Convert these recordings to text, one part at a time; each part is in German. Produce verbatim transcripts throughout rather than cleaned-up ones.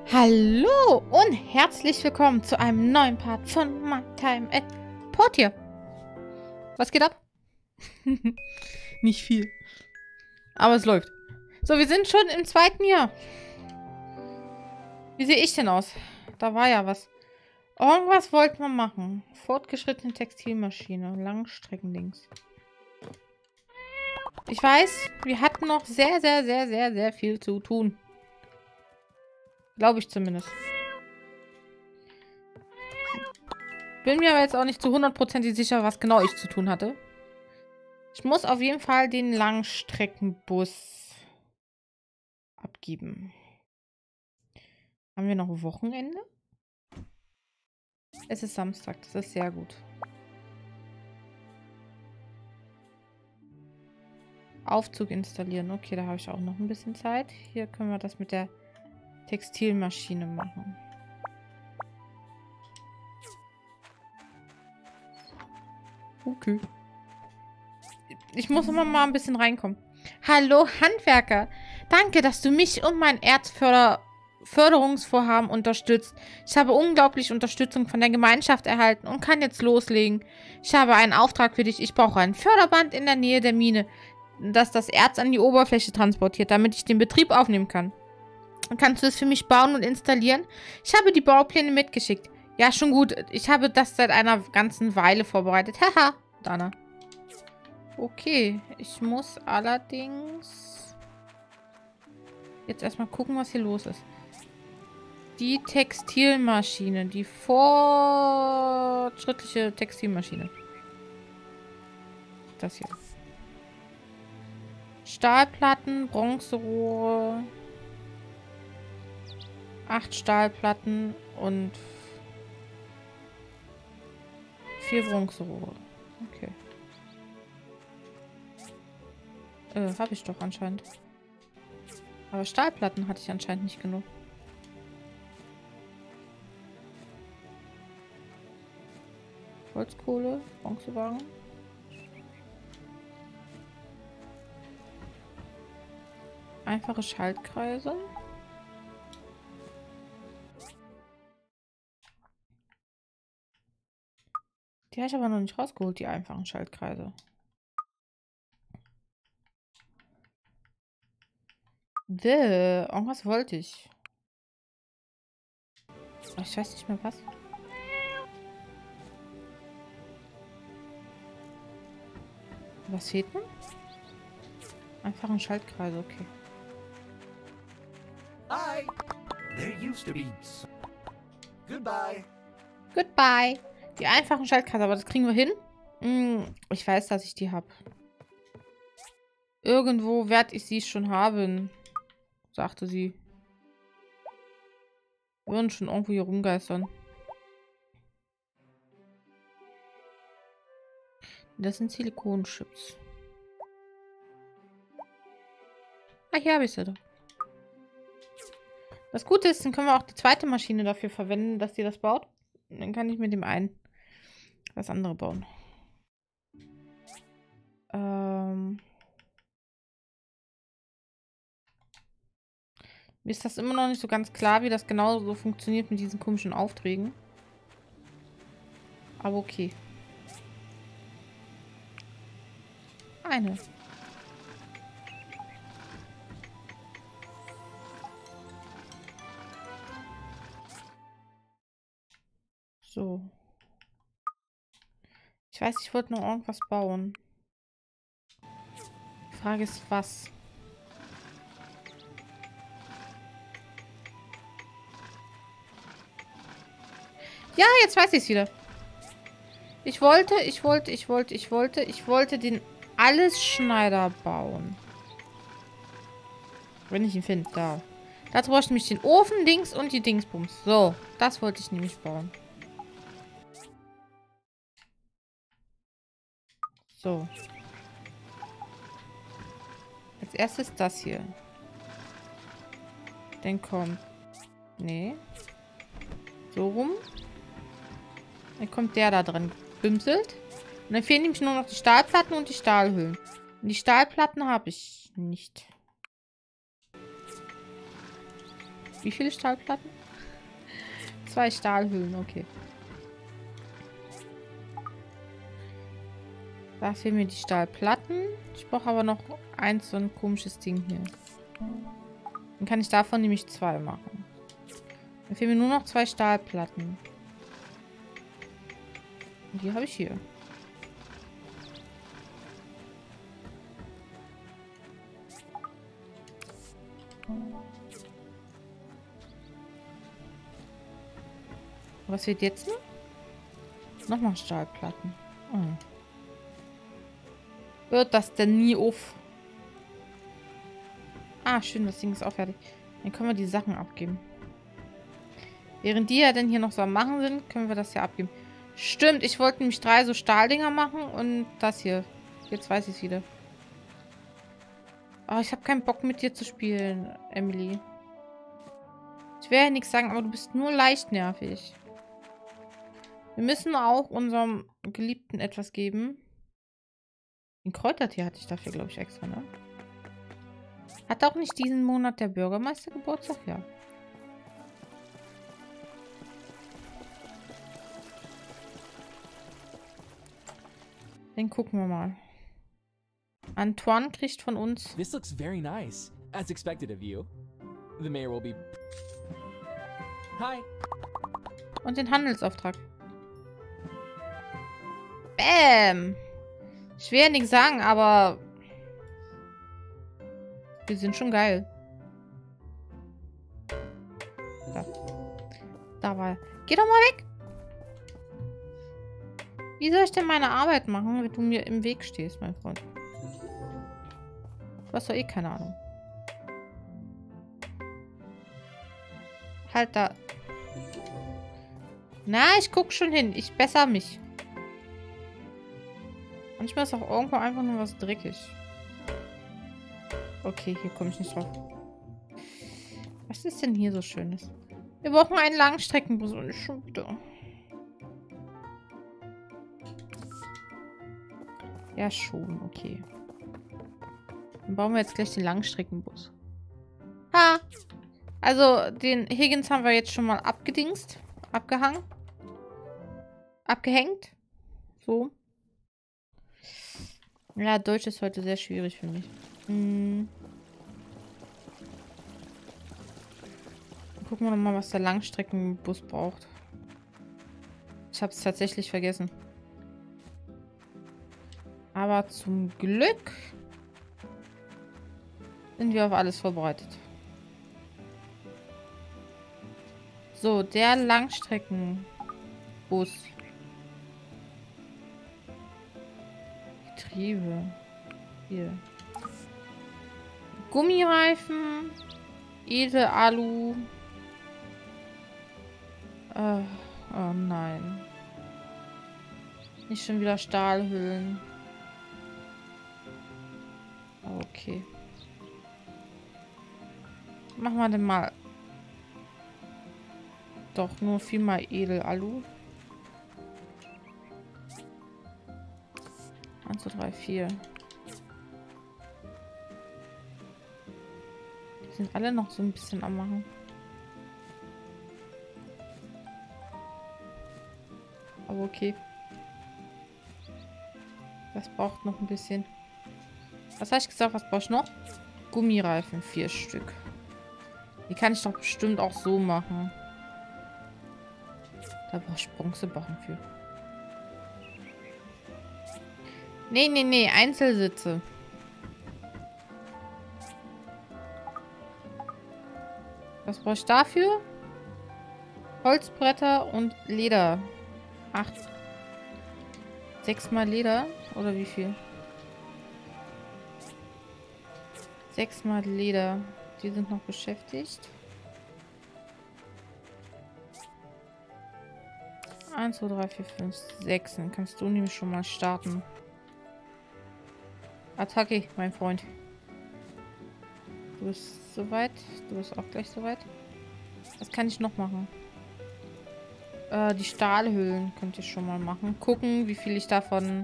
Hallo und herzlich willkommen zu einem neuen Part von My Time at Portia. Was geht ab? Nicht viel. Aber es läuft. So, wir sind schon im zweiten Jahr. Wie sehe ich denn aus? Da war ja was. Irgendwas wollten wir machen. Fortgeschrittene Textilmaschine. Langstreckendings. Ich weiß, wir hatten noch sehr, sehr, sehr, sehr, sehr viel zu tun. Glaube ich zumindest. Bin mir aber jetzt auch nicht zu hundertprozentig sicher, was genau ich zu tun hatte. Ich muss auf jeden Fall den Langstreckenbus abgeben. Haben wir noch Wochenende? Es ist Samstag, das ist sehr gut. Aufzug installieren. Okay, da habe ich auch noch ein bisschen Zeit. Hier können wir das mit der Textilmaschine machen. Okay. Ich muss immer mal ein bisschen reinkommen. Hallo, Handwerker. Danke, dass du mich und mein Erzförderungsvorhaben unterstützt. Ich habe unglaublich Unterstützung von der Gemeinschaft erhalten und kann jetzt loslegen. Ich habe einen Auftrag für dich. Ich brauche ein Förderband in der Nähe der Mine, das das Erz an die Oberfläche transportiert, damit ich den Betrieb aufnehmen kann. Kannst du es für mich bauen und installieren? Ich habe die Baupläne mitgeschickt. Ja, schon gut. Ich habe das seit einer ganzen Weile vorbereitet. Haha, Dana. Okay, ich muss allerdings jetzt erstmal gucken, was hier los ist. Die Textilmaschine, die fortschrittliche Textilmaschine. Das hier. Stahlplatten, Bronzerohre, acht Stahlplatten und vier Bronzerohre. Okay. Äh, habe ich doch anscheinend. Aber Stahlplatten hatte ich anscheinend nicht genug. Holzkohle, Bronzewagen. Einfache Schaltkreise. Die habe ich aber noch nicht rausgeholt, die einfachen Schaltkreise. Däh, irgendwas wollte ich. Aber ich weiß nicht mehr was. Was fehlt mir? Einfachen Schaltkreise, okay. Hi. There used to be. Goodbye. Goodbye. Die einfachen Schaltkreise, aber das kriegen wir hin. Hm, ich weiß, dass ich die habe. Irgendwo werde ich sie schon haben, sagte sie. Wir würden schon irgendwo hier rumgeistern. Das sind Silikonchips. Ah, hier habe ich sie doch. Das Gute ist, dann können wir auch die zweite Maschine dafür verwenden, dass sie das baut. Und dann kann ich mit dem einen das andere bauen. Ähm... Mir ist das immer noch nicht so ganz klar, wie das genau so funktioniert mit diesen komischen Aufträgen. Aber okay. Eine. So. Ich weiß, ich wollte noch irgendwas bauen. Die Frage ist, was? Ja, jetzt weiß ich es wieder. Ich wollte, ich wollte, ich wollte, ich wollte, ich wollte den Allesschneider bauen. Wenn ich ihn finde, da. Dazu brauche ich nämlich den Ofen links und die Dingsbums. So, das wollte ich nämlich bauen. So. Als erstes das hier. Dann kommt... Nee. So rum. Dann kommt der da drin. Bümselt. Und dann fehlen nämlich nur noch die Stahlplatten und die Stahlhüllen. Und die Stahlplatten habe ich nicht. Wie viele Stahlplatten? Zwei Stahlhüllen, okay. Da fehlen mir die Stahlplatten. Ich brauche aber noch eins, so ein komisches Ding hier. Dann kann ich davon nämlich zwei machen. Dann fehlen mir nur noch zwei Stahlplatten. Und die habe ich hier. Was wird jetzt noch? Nochmal Stahlplatten. Oh. Hört das denn nie auf? Ah, schön, das Ding ist auch fertig. Dann können wir die Sachen abgeben. Während die ja denn hier noch so am Machen sind, können wir das ja abgeben. Stimmt, ich wollte nämlich drei so Stahldinger machen und das hier. Jetzt weiß ich es wieder. Oh, ich habe keinen Bock mit dir zu spielen, Emily. Ich will ja nichts sagen, aber du bist nur leicht nervig. Wir müssen auch unserem Geliebten etwas geben. Ein Kräutertier hatte ich dafür, glaube ich, extra, ne? Hat auch nicht diesen Monat der Bürgermeister Geburtstag? Ja. Den gucken wir mal. Antoine kriegt von uns... This looks very nice, as expected of you. The mayor will be... Hi. Und den Handelsauftrag. Bäm! Ich will ja nichts sagen, aber... Wir sind schon geil. Da. Da war er. Geh doch mal weg! Wie soll ich denn meine Arbeit machen, wenn du mir im Weg stehst, mein Freund? Du hast doch eh keine Ahnung. Halt da. Na, ich guck schon hin. Ich besser mich. Manchmal ist auch irgendwo einfach nur was dreckig. Okay, hier komme ich nicht drauf. Was ist denn hier so Schönes? Wir brauchen einen Langstreckenbus und ich schon wieder. Ja, schon. Okay. Dann bauen wir jetzt gleich den Langstreckenbus. Ha! Also, den Higgins haben wir jetzt schon mal abgedingst. Abgehangen. Abgehängt. So. Ja, Deutsch ist heute sehr schwierig für mich. Hm. Gucken wir nochmal, was der Langstreckenbus braucht. Ich habe es tatsächlich vergessen. Aber zum Glück sind wir auf alles vorbereitet. So, der Langstreckenbus. Getriebe. Hier. Gummireifen. Edelalu. Äh, oh nein. Nicht schon wieder Stahlhüllen. Okay. Machen wir denn mal. Doch, nur viermal Edelalu. eins, zwei, drei, vier. Die sind alle noch so ein bisschen am Machen. Aber okay. Das braucht noch ein bisschen. Was habe ich gesagt? Was brauche ich noch? Gummireifen, vier Stück. Die kann ich doch bestimmt auch so machen. Da brauche ich Bronzebarren für. Nee, nee, nee. Einzelsitze. Was brauche ich dafür? Holzbretter und Leder. Acht. Sechsmal Leder? Oder wie viel? Sechsmal Leder. Die sind noch beschäftigt. eins, zwei, drei, vier, fünf, sechs. Dann kannst du nämlich schon mal starten. Attacke, mein Freund. Du bist soweit. Du bist auch gleich soweit. Was kann ich noch machen? Äh, die Stahlhüllen könnte ich schon mal machen. Gucken, wie viel ich davon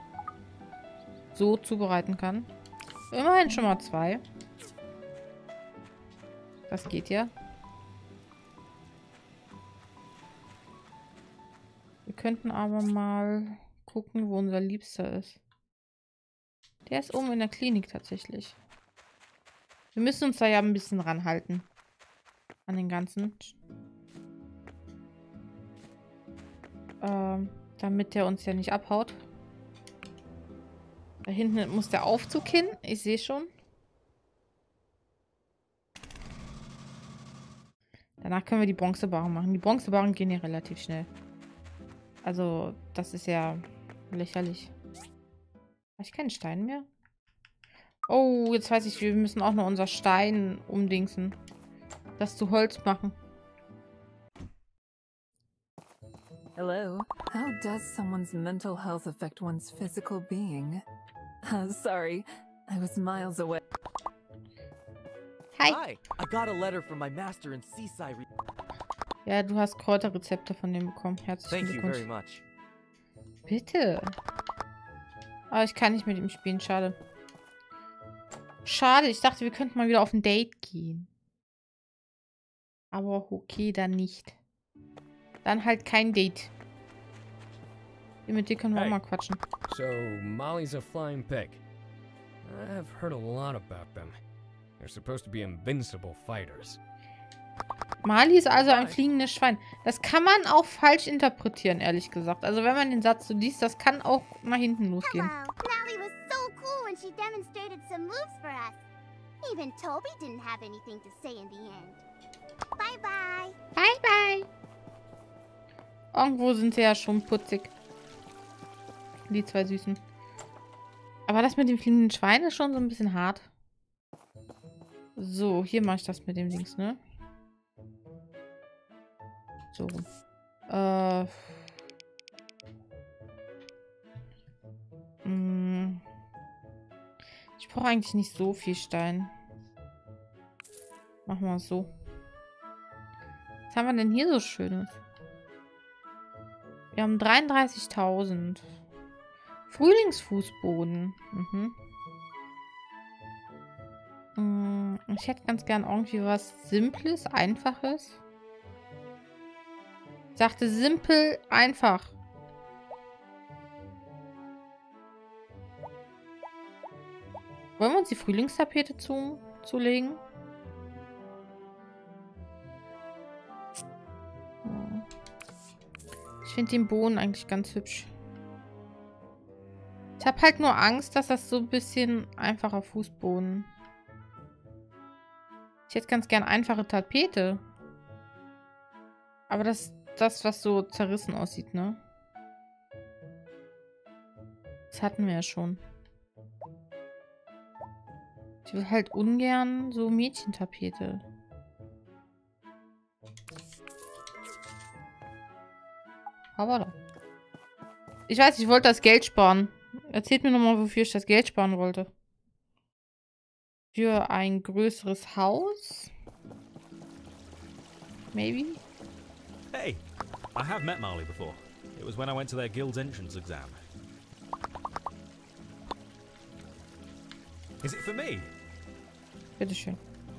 so zubereiten kann. Immerhin schon mal zwei. Das geht ja. Wir könnten aber mal gucken, wo unser Liebster ist. Der ist oben in der Klinik tatsächlich. Wir müssen uns da ja ein bisschen ranhalten. An den ganzen. Ähm, damit der uns ja nicht abhaut. Da hinten muss der Aufzug hin. Ich sehe schon. Danach können wir die Bronzebarren machen. Die Bronzebarren gehen ja relativ schnell. Also, das ist ja lächerlich. Habe ich keinen Stein mehr? Oh, jetzt weiß ich, wir müssen auch noch unser Stein umdingsen. Das zu Holz machen. Hello. How does someone's mental health affect one's physical being? Uh, sorry, I was miles away. Hi. Hi, I got a letter from my master in Seaside. Re Ja, du hast Kräuterrezepte von dem bekommen. Herzlichen Thank you Glückwunsch. very much. Bitte. Aber ich kann nicht mit ihm spielen. Schade. Schade. Ich dachte, wir könnten mal wieder auf ein Date gehen. Aber okay, dann nicht. Dann halt kein Date. Mit dir können wir Hey. auch mal quatschen. So, Molly's a flying pig. I've heard a lot about them. They're supposed to be invincible fighters. Mali ist also ein fliegendes Schwein. Das kann man auch falsch interpretieren, ehrlich gesagt. Also wenn man den Satz so liest, das kann auch nach hinten losgehen. Hello. Molly was so cool when she demonstrated some moves for us. Even Toby didn't have anything to say in the end. Bye bye. Bye, bye. Irgendwo sind sie ja schon putzig. Die zwei Süßen. Aber das mit dem fliegenden Schwein ist schon so ein bisschen hart. So, hier mache ich das mit dem Dings, ne? So. Äh. Mh. Ich brauche eigentlich nicht so viel Stein. Machen wir es so. Was haben wir denn hier so Schönes? Wir haben dreiunddreißigtausend. Frühlingsfußboden. Mhm. Mm, Ich hätte ganz gern irgendwie was Simples, Einfaches. Ich sagte simpel, einfach. Wollen wir uns die Frühlingstapete zu, zulegen? Ich finde den Boden eigentlich ganz hübsch. Ich habe halt nur Angst, dass das so ein bisschen einfacher Fußboden. Ich hätte ganz gern einfache Tapete. Aber das das, was so zerrissen aussieht, ne? Das hatten wir ja schon. Ich will halt ungern so Mädchentapete. Aber da. Ich weiß, ich wollte das Geld sparen. Erzählt mir nochmal, wofür ich das Geld sparen wollte. Für ein größeres Haus? Maybe? Hey, I have met Marley before. It was when I went to their guild's entrance exam. Is it for me? Bitteschön.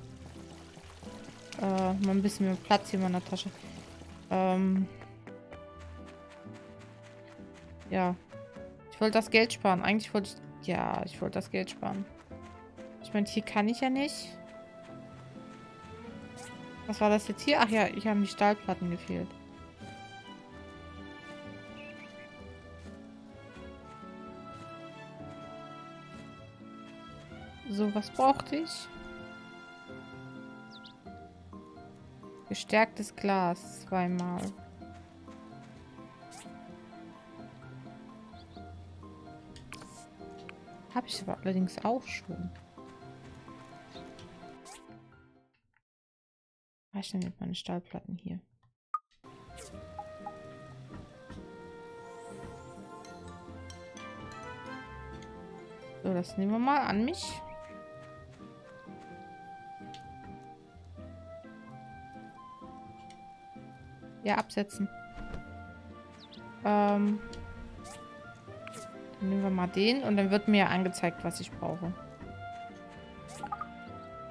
Äh, mal ein bisschen mehr Platz hier in meiner Tasche. Ähm. Ja. Ich wollte das Geld sparen. Eigentlich wollte ich... Ja, ich wollte das Geld sparen. Ich meine, hier kann ich ja nicht. Was war das jetzt hier? Ach ja, hier haben die Stahlplatten gefehlt. So, was brauchte ich? Gestärktes Glas zweimal. Habe ich aber allerdings auch schon. Was ich denn mit meinen Stahlplatten hier? So, das nehmen wir mal an mich. Ja, absetzen. Ähm... Dann nehmen wir mal den und dann wird mir angezeigt, was ich brauche.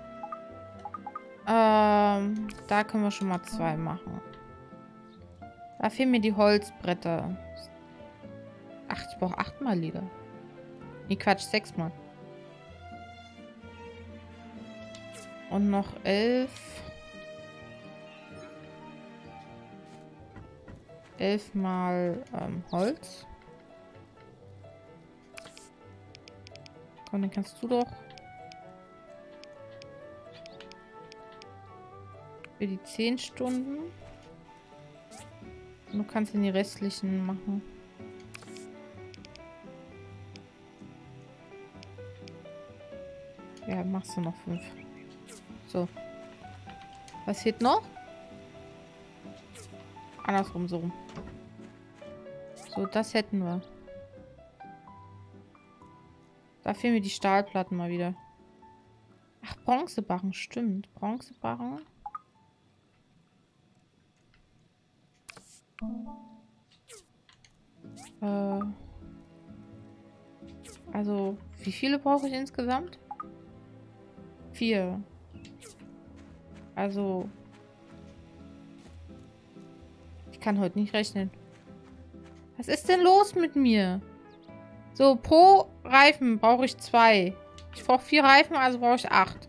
Ähm, da können wir schon mal zwei machen. Da fehlen mir die Holzbretter. Ach, ich brauche achtmal Leder. Nee, Quatsch, sechsmal. Und noch elf. Elfmal ähm, Holz. Komm, dann kannst du doch für die zehn Stunden. Und du kannst dann die restlichen machen. Ja, machst du noch fünf. So. Was fehlt noch? Andersrum, so rum. So, das hätten wir. Da fehlen mir die Stahlplatten mal wieder. Ach, Bronzebarren, stimmt. Bronzebarren. Äh. Also, wie viele brauche ich insgesamt? Vier. Also. Ich kann heute nicht rechnen. Was ist denn los mit mir? So, pro Reifen brauche ich zwei. Ich brauche vier Reifen, also brauche ich acht.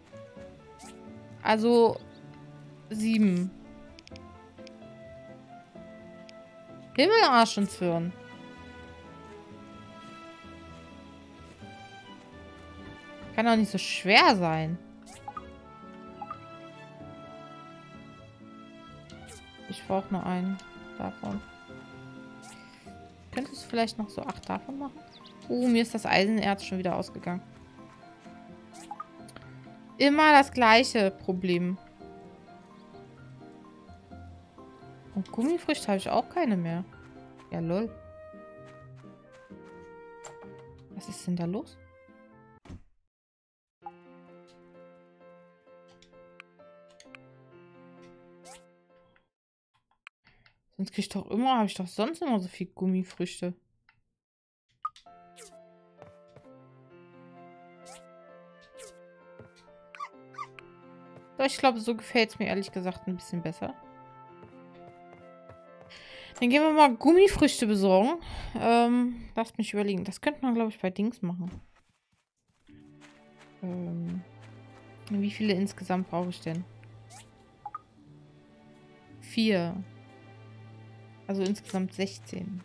Also sieben. Himmelarsch und Zwirn. Kann doch nicht so schwer sein. Ich brauche nur einen davon. Könntest du vielleicht noch so acht davon machen? Uh, mir ist das Eisenerz schon wieder ausgegangen. Immer das gleiche Problem. Und Gummifrüchte habe ich auch keine mehr. Ja, lol. Was ist denn da los? Sonst krieg ich doch immer, habe ich doch sonst immer so viel Gummifrüchte. So, ich glaube, so gefällt es mir ehrlich gesagt ein bisschen besser. Dann gehen wir mal Gummifrüchte besorgen. Ähm, lasst mich überlegen. Das könnte man, glaube ich, bei Dings machen. Ähm, wie viele insgesamt brauche ich denn? Vier. Also insgesamt sechzehn.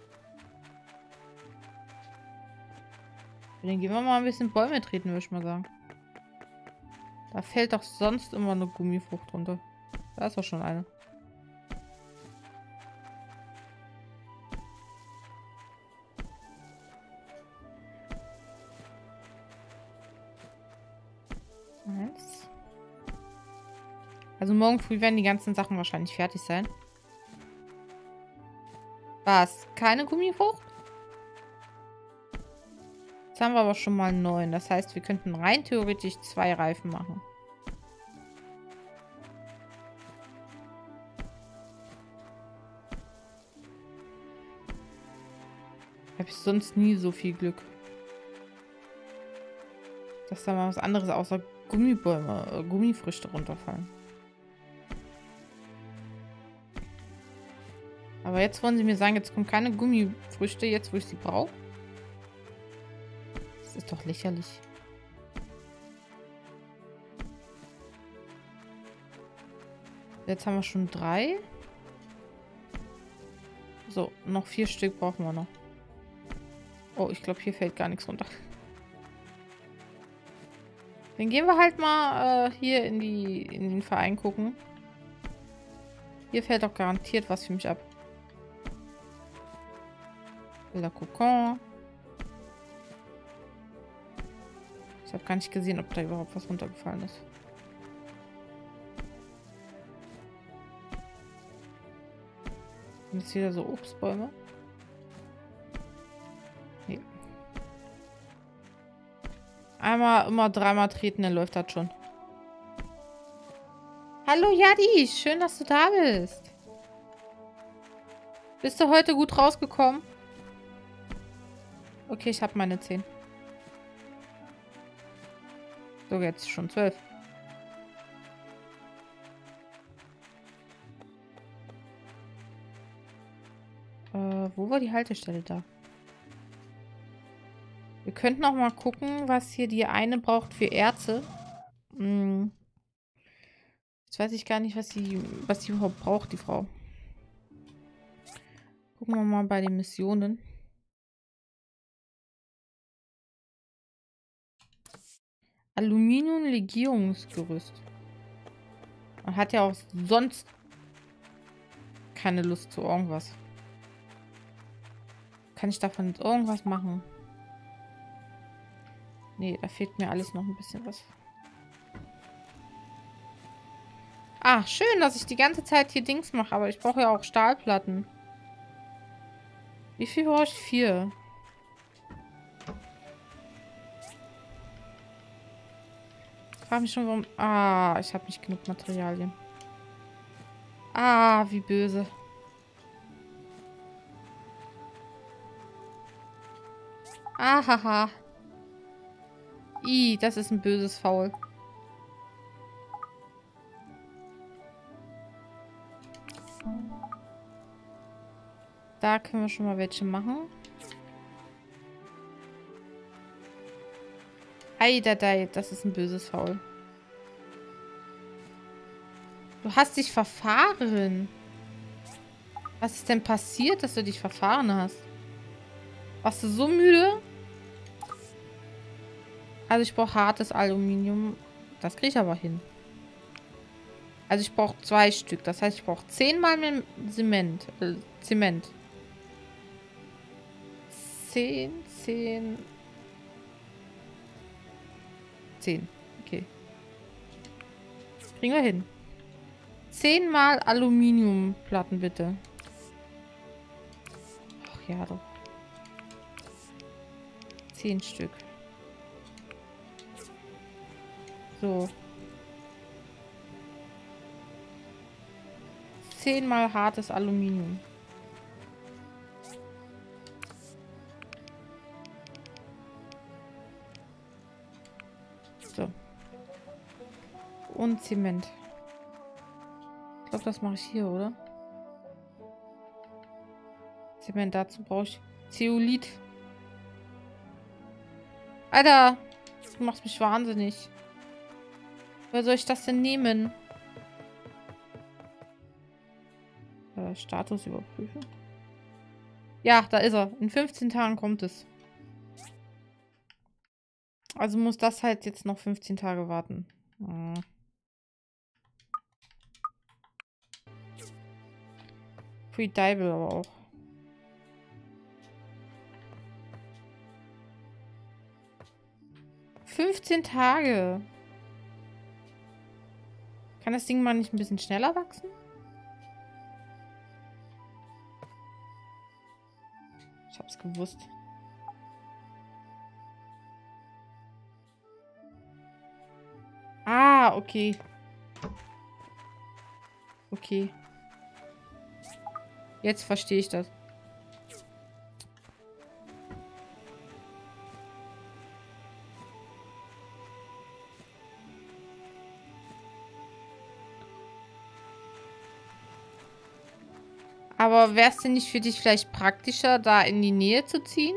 Dann gehen wir mal ein bisschen Bäume treten, würde ich mal sagen. Da fällt doch sonst immer eine Gummifrucht runter. Da ist doch schon eine. Eins. Also morgen früh werden die ganzen Sachen wahrscheinlich fertig sein. Was? Keine Gummifrucht? Jetzt haben wir aber schon mal neun. Das heißt, wir könnten rein theoretisch zwei Reifen machen. Habe ich sonst nie so viel Glück. Dass da mal was anderes außer Gummibäume, äh, Gummifrüchte runterfallen. Aber jetzt wollen sie mir sagen, jetzt kommen keine Gummifrüchte, jetzt wo ich sie brauche. Das ist doch lächerlich. Jetzt haben wir schon drei. So, noch vier Stück brauchen wir noch. Oh, ich glaube, hier fällt gar nichts runter. Dann gehen wir halt mal äh, hier in, die, in den Verein gucken. Hier fällt doch garantiert was für mich ab. Wilder Kokon. Ich habe gar nicht gesehen, ob da überhaupt was runtergefallen ist. Sind jetzt wieder so Obstbäume? Nee. Einmal, immer dreimal treten, dann läuft das schon. Hallo Jadi, schön, dass du da bist. Bist du heute gut rausgekommen? Okay, ich habe meine zehn. So, jetzt schon zwölf. Äh, wo war die Haltestelle da? Wir könnten auch mal gucken, was hier die eine braucht für Erze. Hm. Jetzt weiß ich gar nicht, was sie, was sie überhaupt braucht, die Frau. Gucken wir mal bei den Missionen. Aluminium-Legierungsgerüst. Man hat ja auch sonst keine Lust zu irgendwas. Kann ich davon jetzt irgendwas machen? Nee, da fehlt mir alles noch ein bisschen was. Ah, schön, dass ich die ganze Zeit hier Dings mache, aber ich brauche ja auch Stahlplatten. Wie viel brauche ich? Vier. Ich frage mich schon, warum... Ah, ich habe nicht genug Materialien. Ah, wie böse. Ahaha. I, das ist ein böses Faul. Da können wir schon mal welche machen. Eieiei, das ist ein böses Faul. Du hast dich verfahren. Was ist denn passiert, dass du dich verfahren hast? Warst du so müde? Also ich brauche hartes Aluminium. Das kriege ich aber hin. Also ich brauche zwei Stück. Das heißt, ich brauche zehnmal mehr Zement. Äh, Zement. Zehn, zehn. Zehn. Okay. Kriegen wir hin. Zehnmal Aluminiumplatten, bitte. Ach ja, doch. Zehn Stück. So. Zehnmal hartes Aluminium. So. Und Zement. Ich glaube, das mache ich hier, oder? Zement, dazu brauche ich Zeolit. Alter, du machst mich wahnsinnig. Wer soll ich das denn nehmen? Äh, Status überprüfen. Ja, da ist er. In fünfzehn Tagen kommt es. Also muss das halt jetzt noch fünfzehn Tage warten. Hm. Pre-Diable aber auch. fünfzehn Tage. Kann das Ding mal nicht ein bisschen schneller wachsen? Ich hab's gewusst. Ah, okay. Okay. Jetzt verstehe ich das. Aber wäre es denn nicht für dich vielleicht praktischer, da in die Nähe zu ziehen?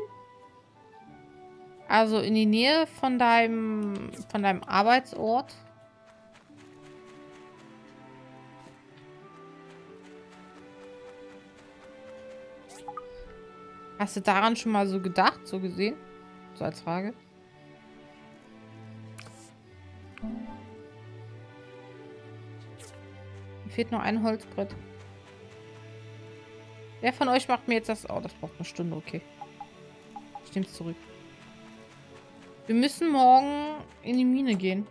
Also in die Nähe von deinem, von deinem Arbeitsort? Hast du daran schon mal so gedacht, so gesehen? So als Frage. Mir fehlt noch ein Holzbrett. Wer von euch macht mir jetzt das... Oh, das braucht eine Stunde, okay. Ich nehme es zurück. Wir müssen morgen in die Mine gehen.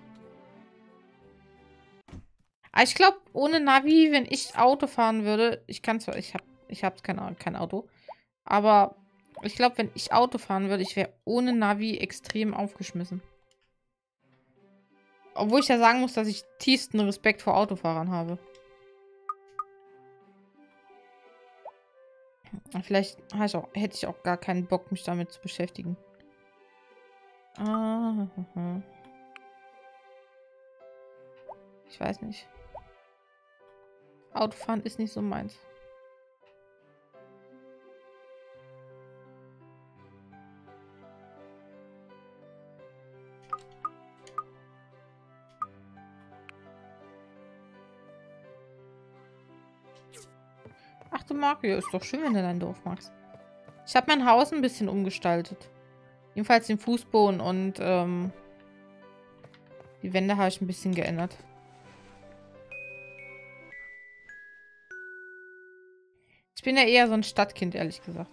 Aber ich glaube, ohne Navi, wenn ich Auto fahren würde... Ich kann zwar... Ich habe ich hab kein, kein Auto. Aber ich glaube, wenn ich Auto fahren würde, ich wäre ohne Navi extrem aufgeschmissen. Obwohl ich ja sagen muss, dass ich tiefsten Respekt vor Autofahrern habe. Vielleicht ich auch, hätte ich auch gar keinen Bock, mich damit zu beschäftigen. Ah, ich weiß nicht. Autofahren ist nicht so meins. Ach, du magst. Ja, ist doch schön, wenn du dein Dorf magst. Ich habe mein Haus ein bisschen umgestaltet. Jedenfalls den Fußboden und ähm, die Wände habe ich ein bisschen geändert. Ich bin ja eher so ein Stadtkind, ehrlich gesagt.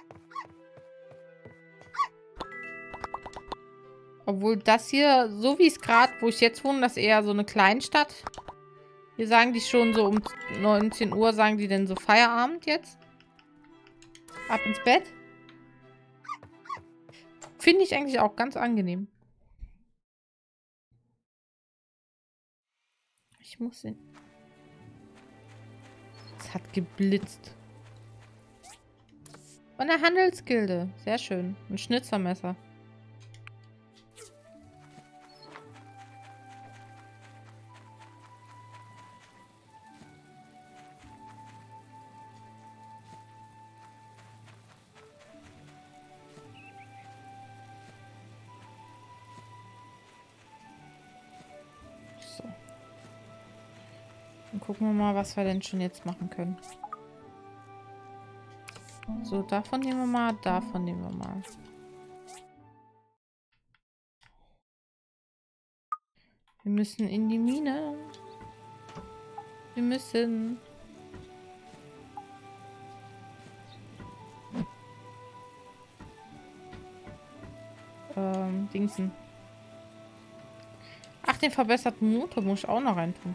Obwohl das hier, so wie es gerade, wo ich jetzt wohne, das ist eher so eine Kleinstadt. Hier sagen die schon so um neunzehn Uhr, sagen die denn so Feierabend jetzt. Ab ins Bett. Finde ich eigentlich auch ganz angenehm. Ich muss hin. Es hat geblitzt. Von der Handelsgilde. Sehr schön. Ein Schnitzermesser. So. Dann gucken wir mal, was wir denn schon jetzt machen können. So, davon nehmen wir mal, davon nehmen wir mal. Wir müssen in die Mine. Wir müssen. Ähm, Dingsen. Ach, den verbesserten Motor muss ich auch noch reintun.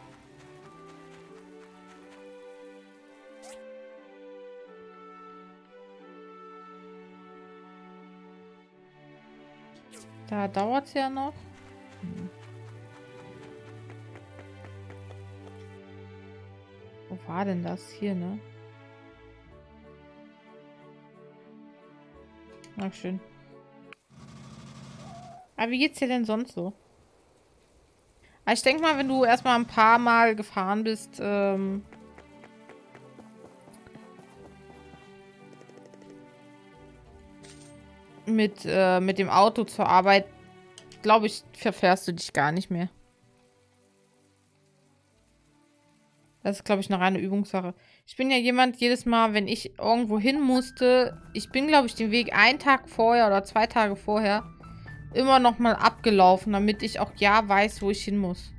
Da dauert es ja noch. Hm. Wo war denn das? Hier, ne? Na schön. Aber wie geht's dir denn sonst so? Aber ich denke mal, wenn du erstmal ein paar Mal gefahren bist, ähm... Mit, äh, mit dem Auto zur Arbeit, glaube ich, verfährst du dich gar nicht mehr. Das ist, glaube ich, eine reine Übungssache. Ich bin ja jemand, jedes Mal, wenn ich irgendwo hin musste, ich bin, glaube ich, den Weg einen Tag vorher oder zwei Tage vorher immer noch mal abgelaufen, damit ich auch ja weiß, wo ich hin muss.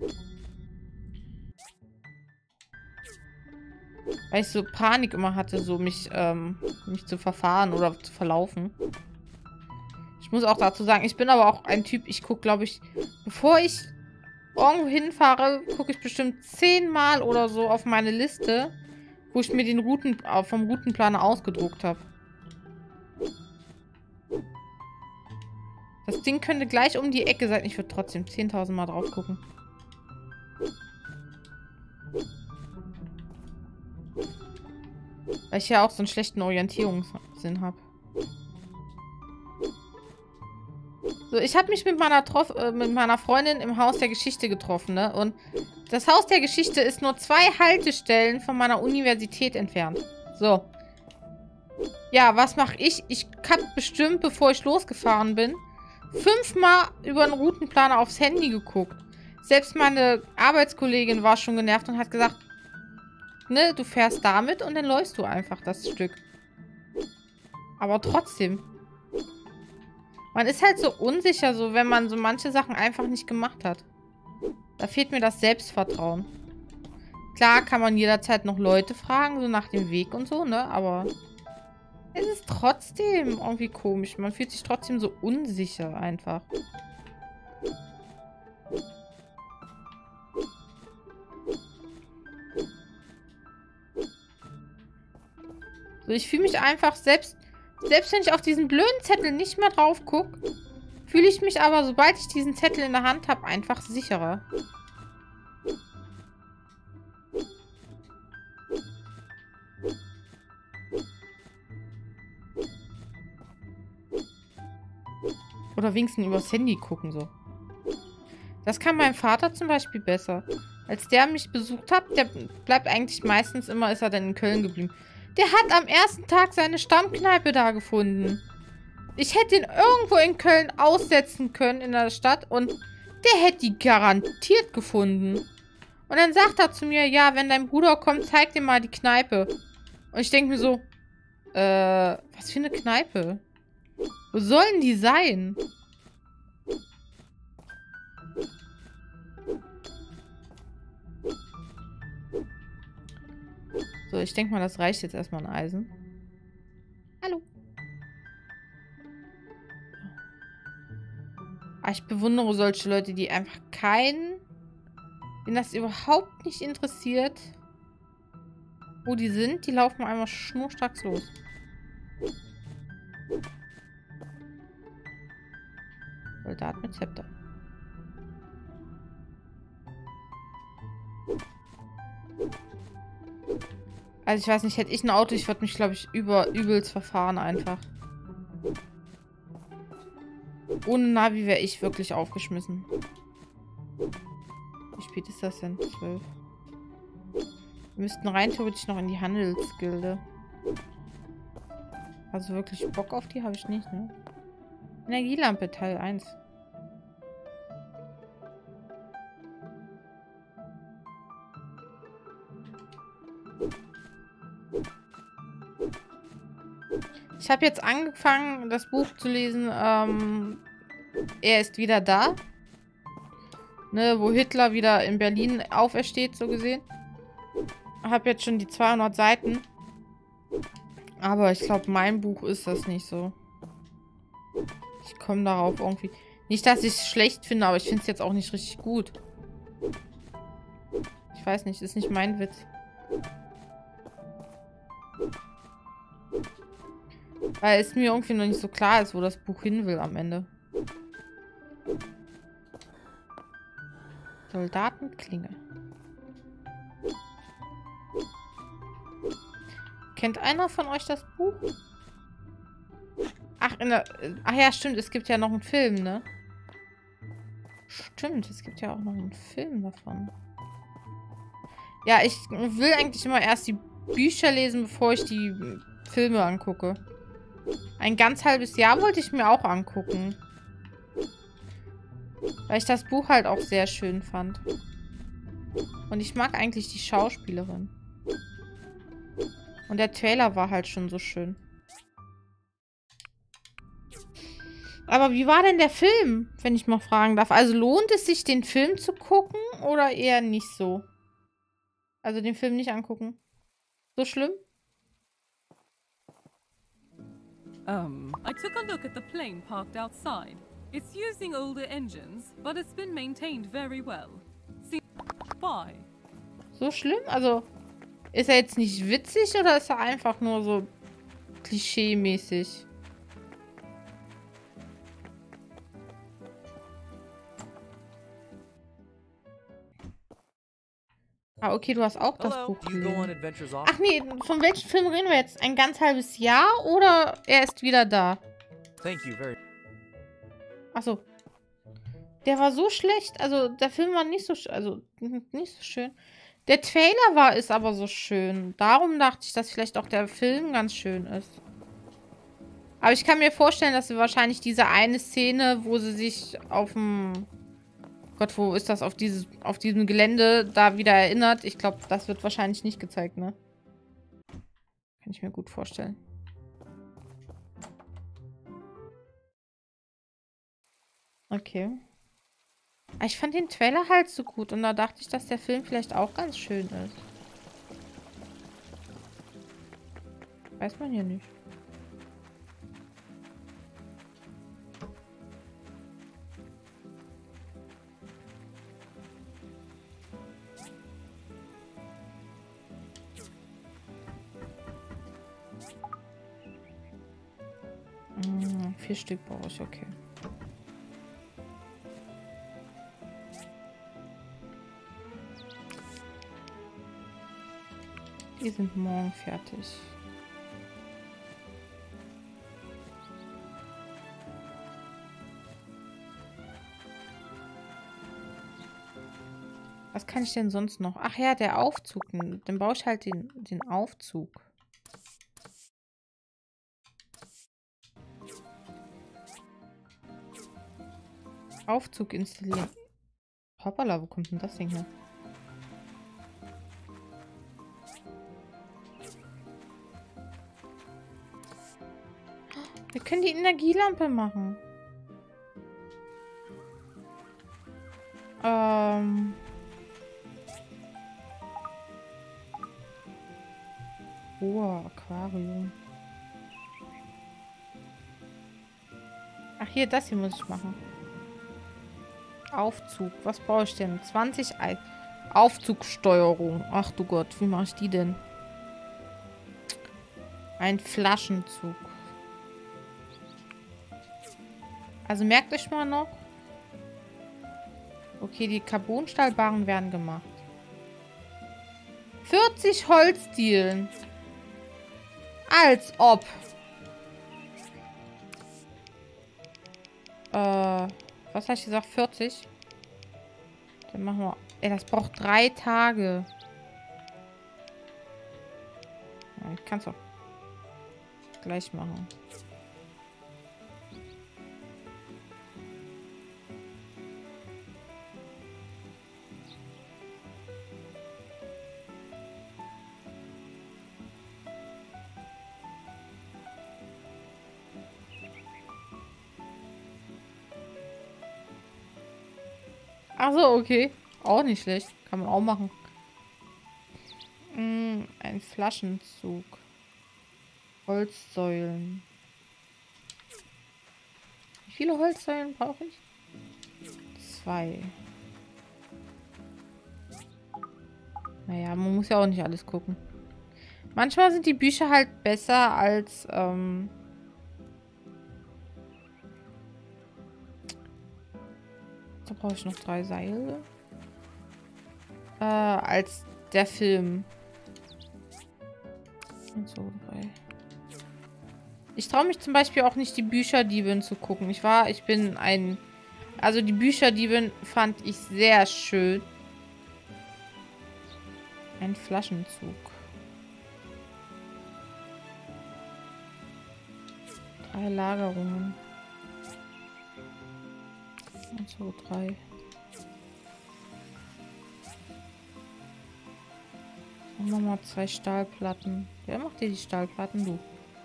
Weil ich so Panik immer hatte, so mich, ähm, mich zu verfahren oder zu verlaufen. Ich muss auch dazu sagen, ich bin aber auch ein Typ, ich gucke, glaube ich, bevor ich irgendwo hinfahre, gucke ich bestimmt zehnmal oder so auf meine Liste, wo ich mir den Routen, vom Routenplaner ausgedruckt habe. Das Ding könnte gleich um die Ecke sein. Ich würde trotzdem zehntausend Mal drauf gucken. Weil ich ja auch so einen schlechten Orientierungssinn habe. So, ich habe mich mit meiner, Trof äh, mit meiner Freundin im Haus der Geschichte getroffen, ne? Und das Haus der Geschichte ist nur zwei Haltestellen von meiner Universität entfernt. So. Ja, was mache ich? Ich habe bestimmt, bevor ich losgefahren bin, fünfmal über den Routenplaner aufs Handy geguckt. Selbst meine Arbeitskollegin war schon genervt und hat gesagt, ne, du fährst damit und dann läufst du einfach das Stück. Aber trotzdem. Man ist halt so unsicher, so wenn man so manche Sachen einfach nicht gemacht hat. Da fehlt mir das Selbstvertrauen. Klar kann man jederzeit noch Leute fragen, so nach dem Weg und so, ne? Aber es ist trotzdem irgendwie komisch. Man fühlt sich trotzdem so unsicher einfach. So, ich fühle mich einfach selbst... Selbst wenn ich auf diesen blöden Zettel nicht mehr drauf gucke, fühle ich mich aber, sobald ich diesen Zettel in der Hand habe, einfach sicherer. Oder wenigstens übers Handy gucken, so. Das kann mein Vater zum Beispiel besser. Als der mich besucht hat, der bleibt eigentlich meistens immer, ist er dann in Köln geblieben. Der hat am ersten Tag seine Stammkneipe da gefunden. Ich hätte ihn irgendwo in Köln aussetzen können in der Stadt und der hätte die garantiert gefunden. Und dann sagt er zu mir, ja, wenn dein Bruder kommt, zeig dir mal die Kneipe. Und ich denke mir so, äh, was für eine Kneipe? Wo sollen die sein? So, ich denke mal, das reicht jetzt erstmal an Eisen. Hallo. Aber ich bewundere solche Leute, die einfach keinen, denen das überhaupt nicht interessiert, wo die sind. Die laufen einmal schnurstracks los. Soldat mit Zepter. Also ich weiß nicht, hätte ich ein Auto, ich würde mich, glaube ich, über übelst verfahren einfach. Ohne Navi wäre ich wirklich aufgeschmissen. Wie spät ist das denn? zwölf. Wir müssten rein theoretisch noch in die Handelsgilde. Also wirklich Bock auf die habe ich nicht, ne? Energielampe Teil eins. Ich habe jetzt angefangen, das Buch zu lesen. Ähm, er ist wieder da. Ne, wo Hitler wieder in Berlin aufersteht, so gesehen. Habe jetzt schon die zweihundert Seiten. Aber ich glaube, mein Buch ist das nicht so. Ich komme darauf irgendwie. Nicht, dass ich es schlecht finde, aber ich finde es jetzt auch nicht richtig gut. Ich weiß nicht, ist nicht mein Witz. Weil es mir irgendwie noch nicht so klar ist, wo das Buch hin will am Ende. Soldatenklinge. Kennt einer von euch das Buch? Ach, in der, ach ja, stimmt, es gibt ja noch einen Film, ne? Stimmt, es gibt ja auch noch einen Film davon. Ja, ich will eigentlich immer erst die Bücher lesen, bevor ich die Filme angucke. Ein ganz halbes Jahr wollte ich mir auch angucken. Weil ich das Buch halt auch sehr schön fand. Und ich mag eigentlich die Schauspielerin. Und der Trailer war halt schon so schön. Aber wie war denn der Film, wenn ich mal fragen darf? Also lohnt es sich, den Film zu gucken oder eher nicht so? Also den Film nicht angucken. So schlimm? Um, I took a look at the plane parked outside. It's using older engines, but it's been maintained very well. See, why? So schlimm? Also, ist er jetzt nicht witzig oder ist er einfach nur so klischee-mäßig? Ah, okay, du hast auch das Hello, Buch you go on gelesen. adventures off. Ach nee, von welchem Film reden wir jetzt? Ein ganz halbes Jahr oder er ist wieder da? Thank you very. Achso. Der war so schlecht. Also, der Film war nicht so, sch- also, nicht so schön. Der Trailer war ist aber so schön. Darum dachte ich, dass vielleicht auch der Film ganz schön ist. Aber ich kann mir vorstellen, dass wir wahrscheinlich diese eine Szene, wo sie sich auf dem... Gott, wo ist das? Auf, dieses, auf diesem Gelände da wieder erinnert. Ich glaube, das wird wahrscheinlich nicht gezeigt, ne? Kann ich mir gut vorstellen. Okay. Aber ich fand den Trailer halt so gut und da dachte ich, dass der Film vielleicht auch ganz schön ist. Weiß man ja nicht. Hm, vier Stück brauche ich, okay. Die sind morgen fertig. Was kann ich denn sonst noch? Ach ja, der Aufzug. Dann baue ich halt den, den Aufzug. Aufzug installieren. Hoppala, wo kommt denn das Ding her? Wir können die Energielampe machen. Ähm... Oh, Aquarium. Ach, hier, das hier muss ich machen. Aufzug. Was brauche ich denn? zwanzig Ei. Aufzugsteuerung. Ach du Gott, wie mache ich die denn? Ein Flaschenzug. Also merkt euch mal noch. Okay, die Carbonstahlbarren werden gemacht. vierzig Holzdielen. Als ob. Äh, was habe ich gesagt? vierzig? Dann machen wir... Ey, das braucht drei Tage. Ja, ich kann es auch gleich machen. Ach so, okay. Auch nicht schlecht. Kann man auch machen. Mm, ein Flaschenzug. Holzsäulen. Wie viele Holzsäulen brauche ich? Zwei. Naja, man muss ja auch nicht alles gucken. Manchmal sind die Bücher halt besser als... Ähm Da brauche ich noch drei Seile. Äh, als der Film. Und so drei. Ich traue mich zum Beispiel auch nicht, die Bücherdiebin zu gucken. Ich war, ich bin ein... Also die Bücherdiebin fand ich sehr schön. Ein Flaschenzug. Drei Lagerungen. Und so drei. Und nochmal zwei Stahlplatten. Wer macht dir die Stahlplatten? Du.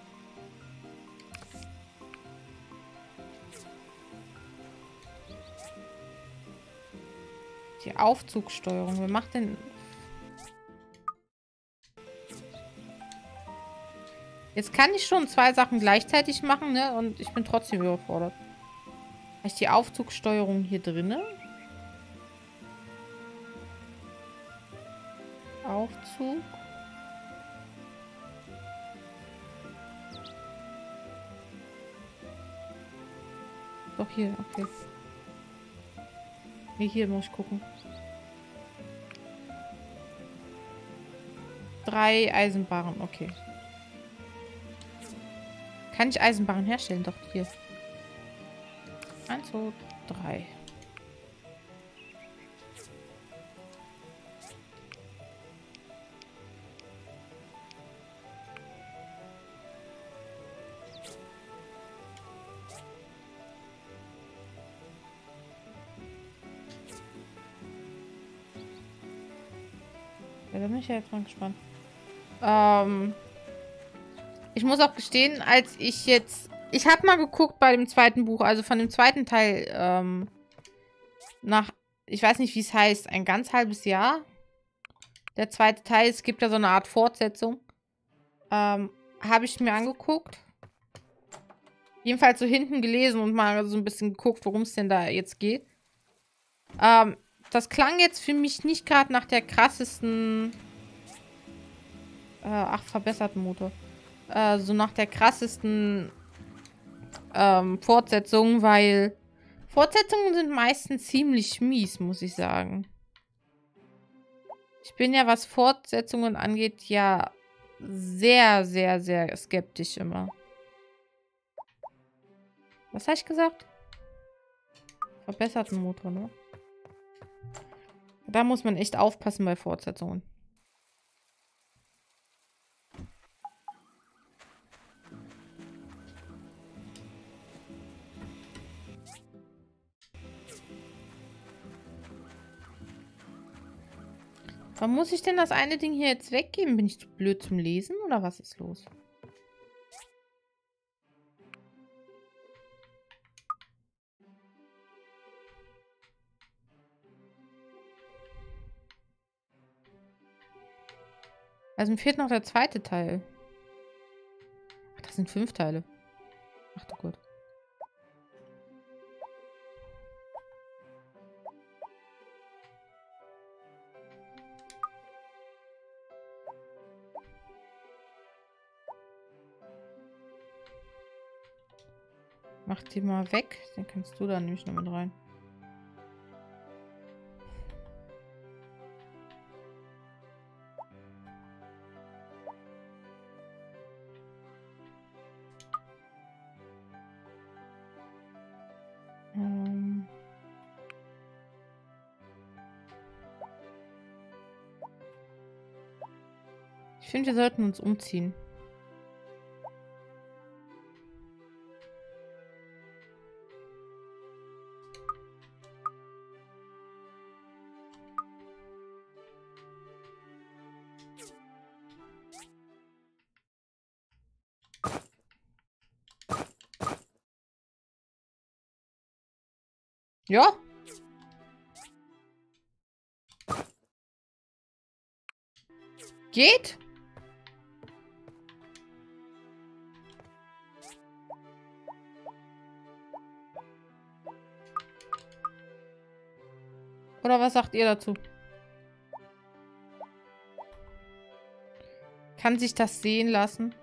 Die Aufzugsteuerung. Wer macht denn... Jetzt kann ich schon zwei Sachen gleichzeitig machen, ne? Und ich bin trotzdem überfordert. Habe ich die Aufzugsteuerung hier drinne? Aufzug. Doch hier, okay. Nee, hier muss ich gucken. Drei Eisenbarren, okay. Kann ich Eisenbarren herstellen? Doch, hier. Eins, zwei, drei. Ja, da bin ich ja jetzt mal gespannt. Ähm... Ich muss auch gestehen, als ich jetzt... Ich habe mal geguckt bei dem zweiten Buch, also von dem zweiten Teil, ähm, nach, ich weiß nicht, wie es heißt, ein ganz halbes Jahr. Der zweite Teil, es gibt ja so eine Art Fortsetzung. Ähm, habe ich mir angeguckt. Jedenfalls so hinten gelesen und mal so ein bisschen geguckt, worum es denn da jetzt geht. Ähm, das klang jetzt für mich nicht gerade nach der krassesten... Äh, ach, verbesserten Motor. Äh, so nach der krassesten ähm, Fortsetzung, weil Fortsetzungen sind meistens ziemlich mies, muss ich sagen. Ich bin ja, was Fortsetzungen angeht, ja sehr, sehr, sehr skeptisch immer. Was habe ich gesagt? Verbesserten Motor, ne? Da muss man echt aufpassen bei Fortsetzungen. Warum muss ich denn das eine Ding hier jetzt weggeben? Bin ich zu blöd zum Lesen oder was ist los? Also mir fehlt noch der zweite Teil. Ach, das sind fünf Teile. Ach du Gott. Mach die mal weg. Den kannst du da nämlich noch mit rein. Ähm. Ich finde, wir sollten uns umziehen. Ja. Geht? Oder was sagt ihr dazu? Kann sich das sehen lassen?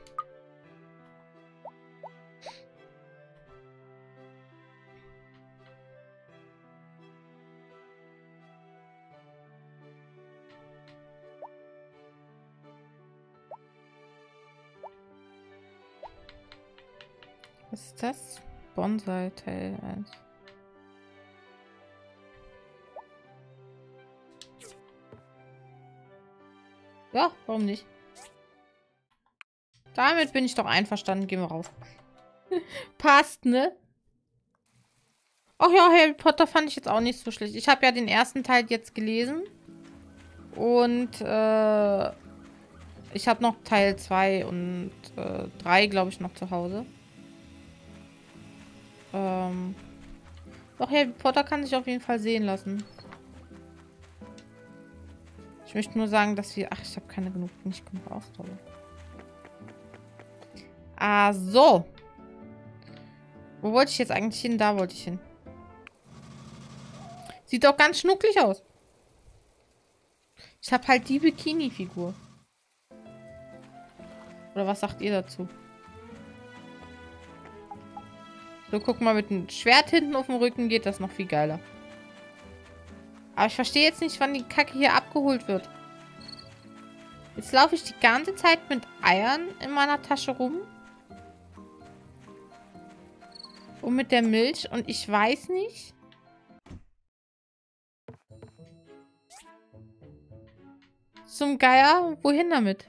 Was ist das? Bonsai Teil eins. Ja, warum nicht? Damit bin ich doch einverstanden. Gehen wir rauf. Passt, ne? Ach ja, Harry Potter fand ich jetzt auch nicht so schlecht. Ich habe ja den ersten Teil jetzt gelesen. Und äh, ich habe noch Teil zwei und äh, drei, glaube ich, noch zu Hause. Ähm, doch, Harry Potter kann sich auf jeden Fall sehen lassen. Ich möchte nur sagen, dass wir... Ach, ich habe keine genug, nicht genug Ausdauer. Ah, so. Wo wollte ich jetzt eigentlich hin? Da wollte ich hin. Sieht doch ganz schnucklig aus. Ich habe halt die Bikini-Figur. Oder was sagt ihr dazu? So, guck mal, mit dem Schwert hinten auf dem Rücken geht das noch viel geiler. Aber ich verstehe jetzt nicht, wann die Kacke hier abgeholt wird. Jetzt laufe ich die ganze Zeit mit Eiern in meiner Tasche rum. Und mit der Milch. Und ich weiß nicht. Zum Geier, wohin damit?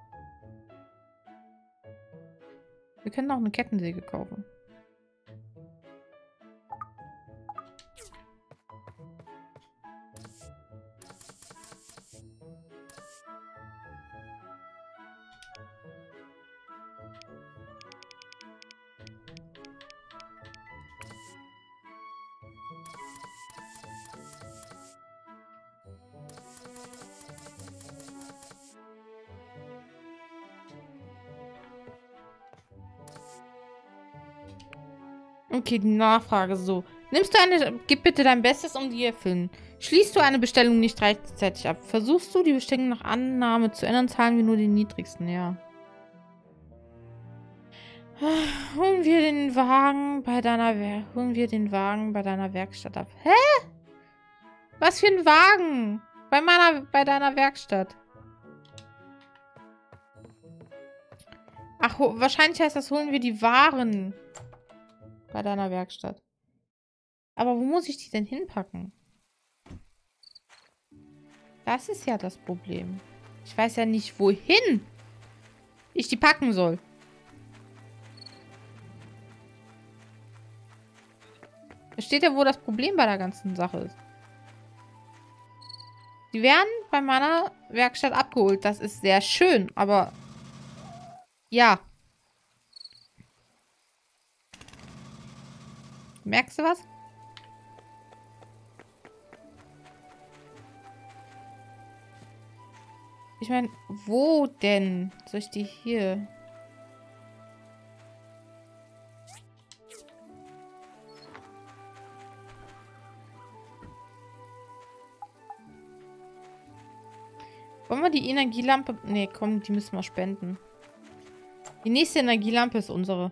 Wir können auch eine Kettensäge kaufen. Okay, die Nachfrage so. Nimmst du eine... Gib bitte dein Bestes, um die erfüllen. Schließt du eine Bestellung nicht rechtzeitig ab? Versuchst du, die Bestellung nach Annahme zu ändern, zahlen wir nur die niedrigsten, ja. Holen wir den Wagen bei deiner... Wer Holen wir den Wagen bei deiner Werkstatt ab. Hä? Was für ein Wagen? Bei meiner... Bei deiner Werkstatt. Ach, wahrscheinlich heißt das, holen wir die Waren bei deiner Werkstatt. Aber wo muss ich die denn hinpacken? Das ist ja das Problem. Ich weiß ja nicht, wohin ich die packen soll. Versteht ihr, wo das Problem bei der ganzen Sache ist? Die werden bei meiner Werkstatt abgeholt. Das ist sehr schön, aber ja. Merkst du was? Ich meine, wo denn? Soll ich die hier? Wollen wir die Energielampe... Nee, komm, die müssen wir spenden. Die nächste Energielampe ist unsere.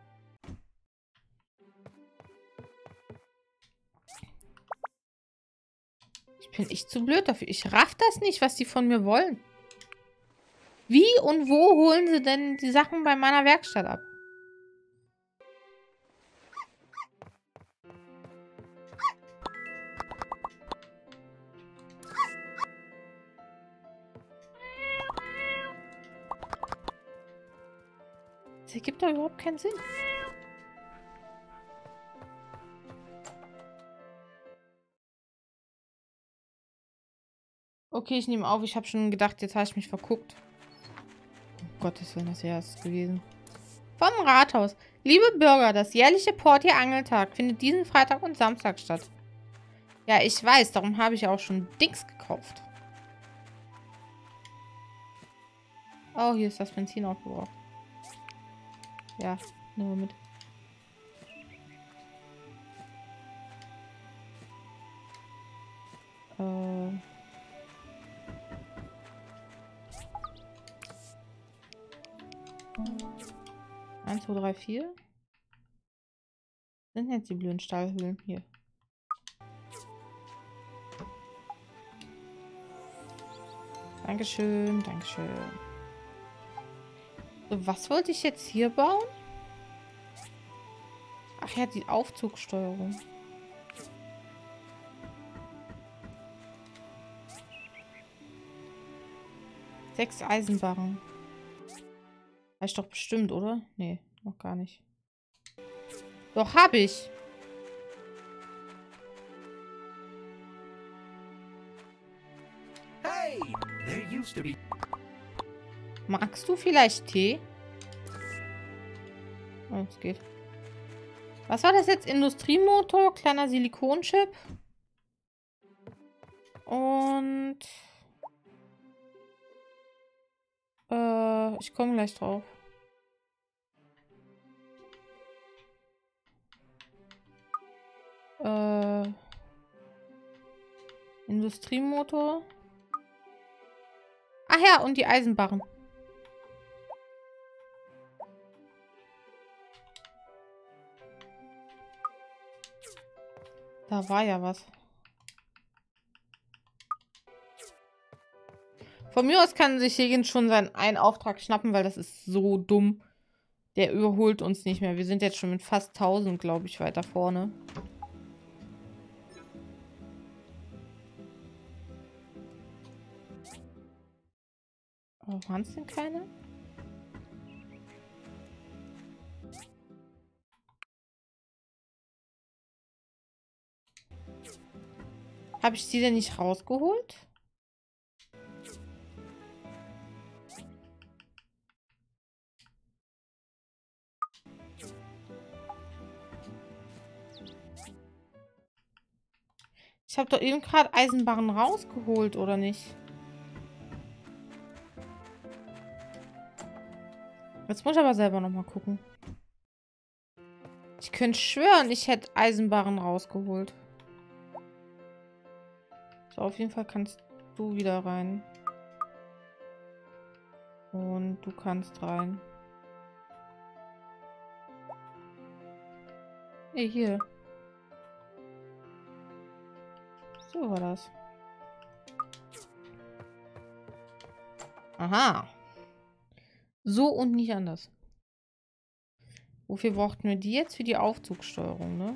Ich bin echt zu blöd dafür. Ich raff das nicht, was die von mir wollen. Wie und wo holen sie denn die Sachen bei meiner Werkstatt ab? Das ergibt doch überhaupt keinen Sinn. Okay, ich nehme auf. Ich habe schon gedacht, jetzt habe ich mich verguckt. Um Gottes Willen, das wäre es gewesen. Vom Rathaus. Liebe Bürger, das jährliche Portier-Angeltag findet diesen Freitag und Samstag statt. Ja, ich weiß. Darum habe ich auch schon Dings gekauft. Oh, hier ist das Benzin aufgebraucht. Ja, nehmen wir mit. Äh... eins, zwei, drei, vier. Sind jetzt die blöden Stahlhüllen hier. Dankeschön, Dankeschön. So, was wollte ich jetzt hier bauen? Ach ja, die Aufzugsteuerung. Sechs Eisenbarren. Habe ich doch bestimmt, oder? Nee, noch gar nicht. Doch, habe ich. Hey, there used to be. Magst du vielleicht Tee? Oh, es geht. Was war das jetzt? Industriemotor, kleiner Silikonchip. Und... Äh, ich komme gleich drauf. Äh... Industriemotor. Ach ja, und die Eisenbarren. Da war ja was. Von mir aus kann sich Higgins schon seinen einen Auftrag schnappen, weil das ist so dumm. Der überholt uns nicht mehr. Wir sind jetzt schon mit fast tausend, glaube ich, weiter vorne. Oh, waren es denn keine? Habe ich die denn nicht rausgeholt? Ich habe doch eben gerade Eisenbarren rausgeholt, oder nicht? Jetzt muss ich aber selber nochmal gucken. Ich könnte schwören, ich hätte Eisenbarren rausgeholt. So, auf jeden Fall kannst du wieder rein. Und du kannst rein. Nee, hier. So war das. Aha. So und nicht anders. Wofür brauchten wir die jetzt? Für die Aufzugsteuerung, ne?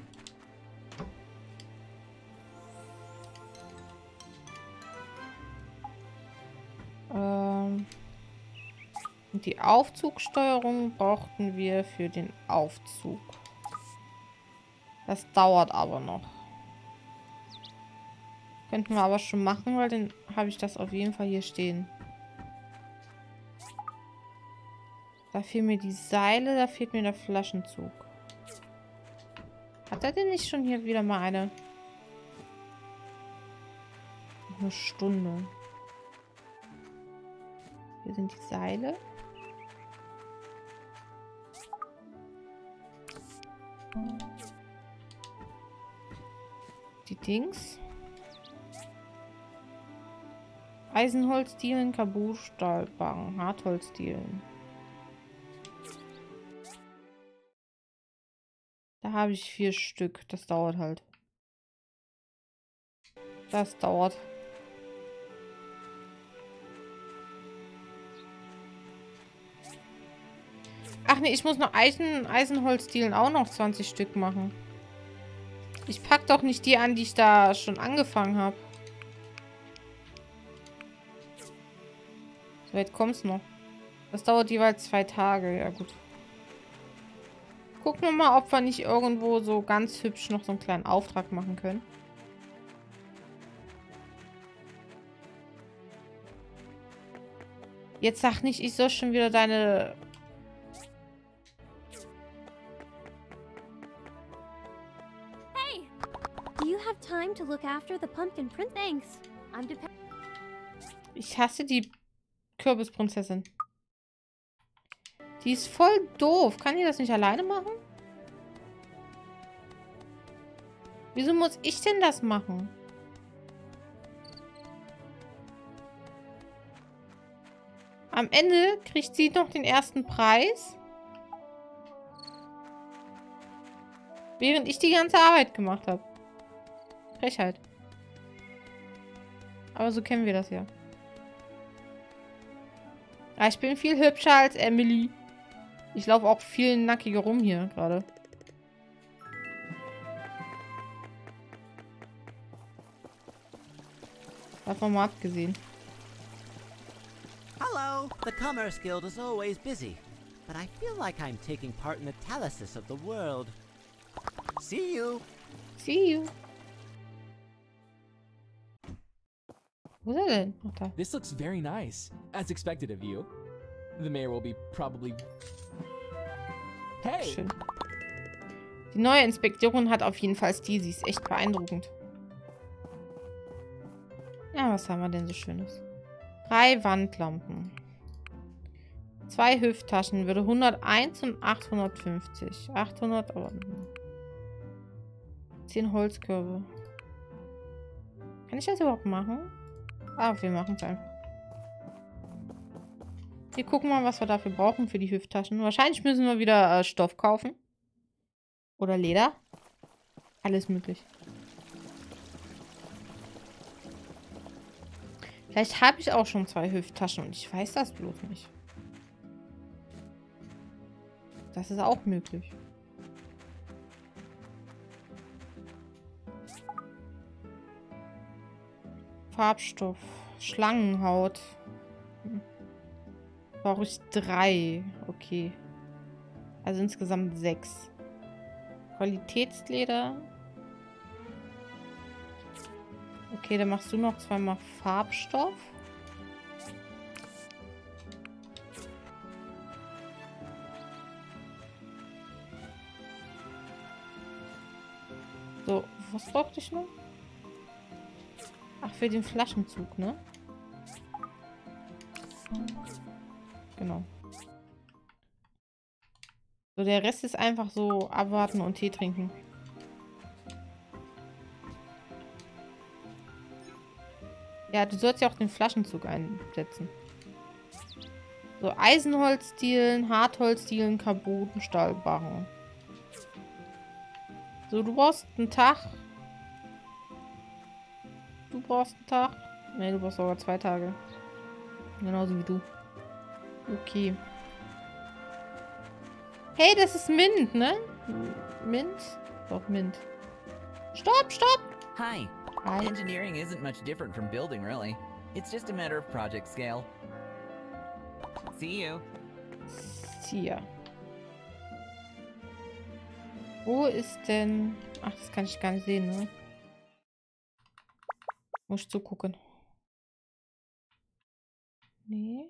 Ähm. Und die Aufzugsteuerung brauchten wir für den Aufzug. Das dauert aber noch. Könnten wir aber schon machen, weil dann habe ich das auf jeden Fall hier stehen. Da fehlen mir die Seile, da fehlt mir der Flaschenzug. Hat er denn nicht schon hier wieder mal eine? Eine Stunde. Hier sind die Seile. Die Dings. Eisenholzdielen, Kabutstahlbarren, Hartholzdielen. Da habe ich vier Stück. Das dauert halt. Das dauert. Ach nee, ich muss noch Eisen, Eisenholzdielen auch noch zwanzig Stück machen. Ich pack doch nicht die an, die ich da schon angefangen habe. So weit kommt's noch. Das dauert jeweils zwei Tage. Ja gut. Gucken wir mal, ob wir nicht irgendwo so ganz hübsch noch so einen kleinen Auftrag machen können. Jetzt sag nicht, ich soll schon wieder deine... Hey! Do you have time to look after the pumpkin prince? Thanks. I'm dependent. Ich hasse die Kürbisprinzessin. Die ist voll doof. Kann die das nicht alleine machen? Wieso muss ich denn das machen? Am Ende kriegt sie noch den ersten Preis. Während ich die ganze Arbeit gemacht habe. Frechheit. Aber so kennen wir das ja. Ja, ich bin viel hübscher als Emily. Ich laufe auch viel nackiger rum hier gerade. Davon mal abgesehen. Hello! The Commerce Guild is always busy, but I feel like I'm taking part in the talysis of the world. See you! See you. Wo ist er denn? Ach, da. This looks very nice, as expected of you. The mayor will be probably... Hey! Schön. Die neue Inspektorin hat auf jeden Fall Stil. Sie ist echt beeindruckend. Ja, was haben wir denn so Schönes? Drei Wandlampen. Zwei Hüfttaschen würde hunderteins und achthundertfünfzig. achthundert Euro. Zehn Holzkörbe. Kann ich das überhaupt machen? Ah, wir machen es einfach. Wir gucken mal, was wir dafür brauchen für die Hüfttaschen. Wahrscheinlich müssen wir wieder äh, Stoff kaufen. Oder Leder. Alles möglich. Vielleicht habe ich auch schon zwei Hüfttaschen und ich weiß das bloß nicht. Das ist auch möglich. Farbstoff. Schlangenhaut. Hm. Brauche ich drei. Okay. Also insgesamt sechs. Qualitätsleder. Okay, dann machst du noch zweimal Farbstoff. So, was brauchte ich noch? Ach, für den Flaschenzug, ne? Genau. So, der Rest ist einfach so abwarten und Tee trinken. Ja, du sollst ja auch den Flaschenzug einsetzen. So, Eisenholzdielen, Hartholzdielen, Kabuten, Stahlbarren. So, du brauchst einen Tag. Du brauchst einen Tag. Ne, du brauchst sogar zwei Tage. Genauso wie du. Okay. Hey, das ist Mint, ne? Mint? Doch, Mint. Stopp, stopp! Hi. Hi. Engineering isn't much different from building, really. It's just a matter of project scale. See you. Hier. Wo ist denn... Ach, das kann ich gar nicht sehen, ne? Muss ich zugucken. Nee.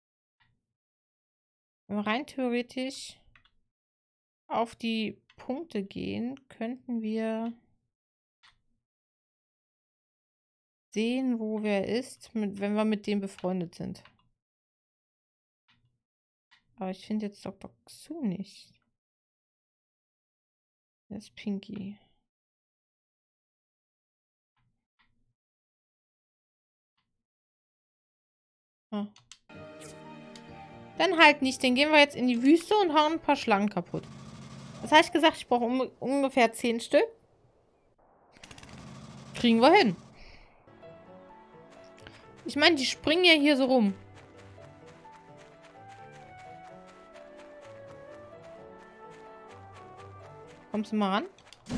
Wenn wir rein theoretisch auf die Punkte gehen, könnten wir sehen, wo wer ist, mit, wenn wir mit dem befreundet sind. Aber ich finde jetzt Doktor Xu nicht. Das ist Pinky. Ah. Dann halt nicht. Dann gehen wir jetzt in die Wüste und hauen ein paar Schlangen kaputt. Das heißt gesagt, ich brauche um, ungefähr zehn Stück. Kriegen wir hin. Ich meine, die springen ja hier so rum. Kommst du mal ran?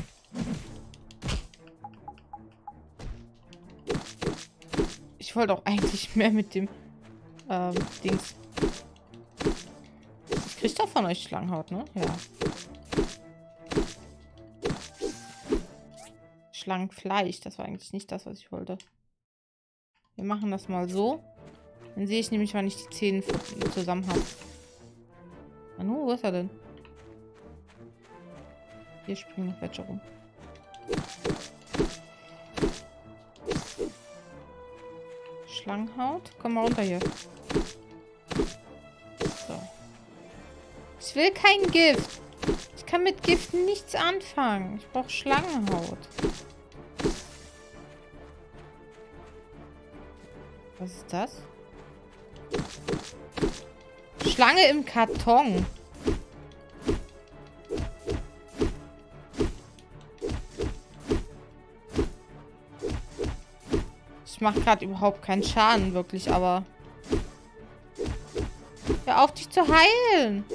Ich wollte auch eigentlich mehr mit dem ähm, Dings. Ich krieg doch von euch Schlangenhaut, ne? Ja. Schlangenfleisch, das war eigentlich nicht das, was ich wollte. Wir machen das mal so. Dann sehe ich nämlich, wann ich die Zähne zusammen habe. Manu, wo ist er denn? Hier springen noch welche rum. Schlangenhaut. Komm mal runter hier. So. Ich will kein Gift. Ich kann mit Gift nichts anfangen. Ich brauche Schlangenhaut. Was ist das? Schlange im Karton. Ich mache gerade überhaupt keinen Schaden, wirklich, aber... Hör auf, dich zu heilen!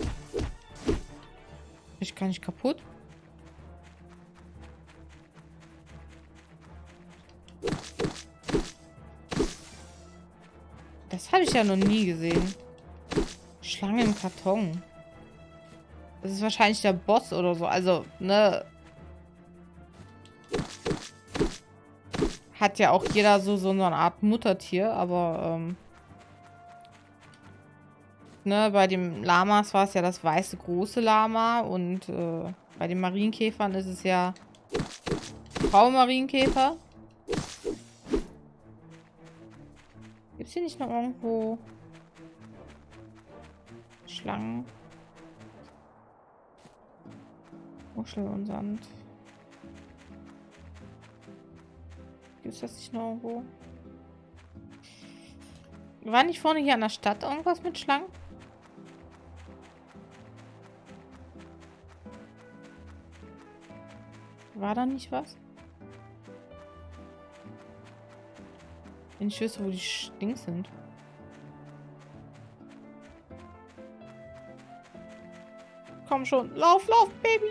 Ich kann nicht kaputt. Das habe ich ja noch nie gesehen. Schlange im Karton. Das ist wahrscheinlich der Boss oder so. Also, ne... Hat ja auch jeder so, so eine Art Muttertier, aber ähm, ne, bei den Lamas war es ja das weiße große Lama und äh, bei den Marienkäfern ist es ja Frau Marienkäfer. Gibt es hier nicht noch irgendwo Schlangen? Muschel und Sand. Ist das nicht noch irgendwo? War nicht vorne hier an der Stadt irgendwas mit Schlangen? War da nicht was? Wenn ich wüsste, wo die Dings sind. Komm schon. Lauf, lauf, Baby.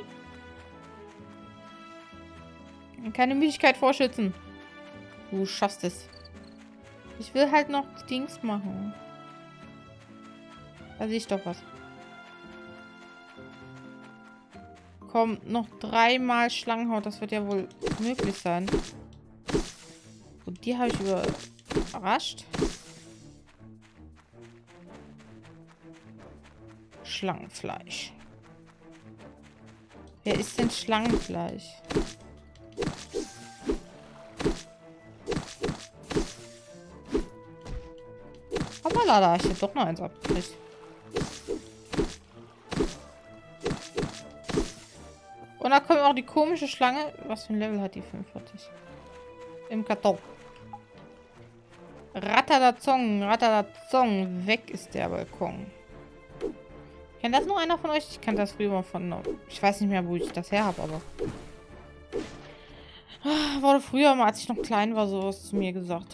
Keine Müdigkeit vorschützen. Du schaffst es. Ich will halt noch die Dings machen. Da sehe ich doch was. Komm, noch dreimal Schlangenhaut. Das wird ja wohl möglich sein. Und die habe ich überrascht. Schlangenfleisch. Wer ist denn Schlangenfleisch? Hoppala, da habe ich jetzt doch noch eins abgekriegt. Und da kommt auch die komische Schlange. Was für ein Level hat die? fünfundvierzig. Im Karton. Ratadazong, Ratadazong. Weg ist der Balkon. Kennt das noch einer von euch? Ich kannte das früher mal von... Ich weiß nicht mehr, wo ich das her habe, aber... Wurde früher mal, als ich noch klein war, sowas zu mir gesagt.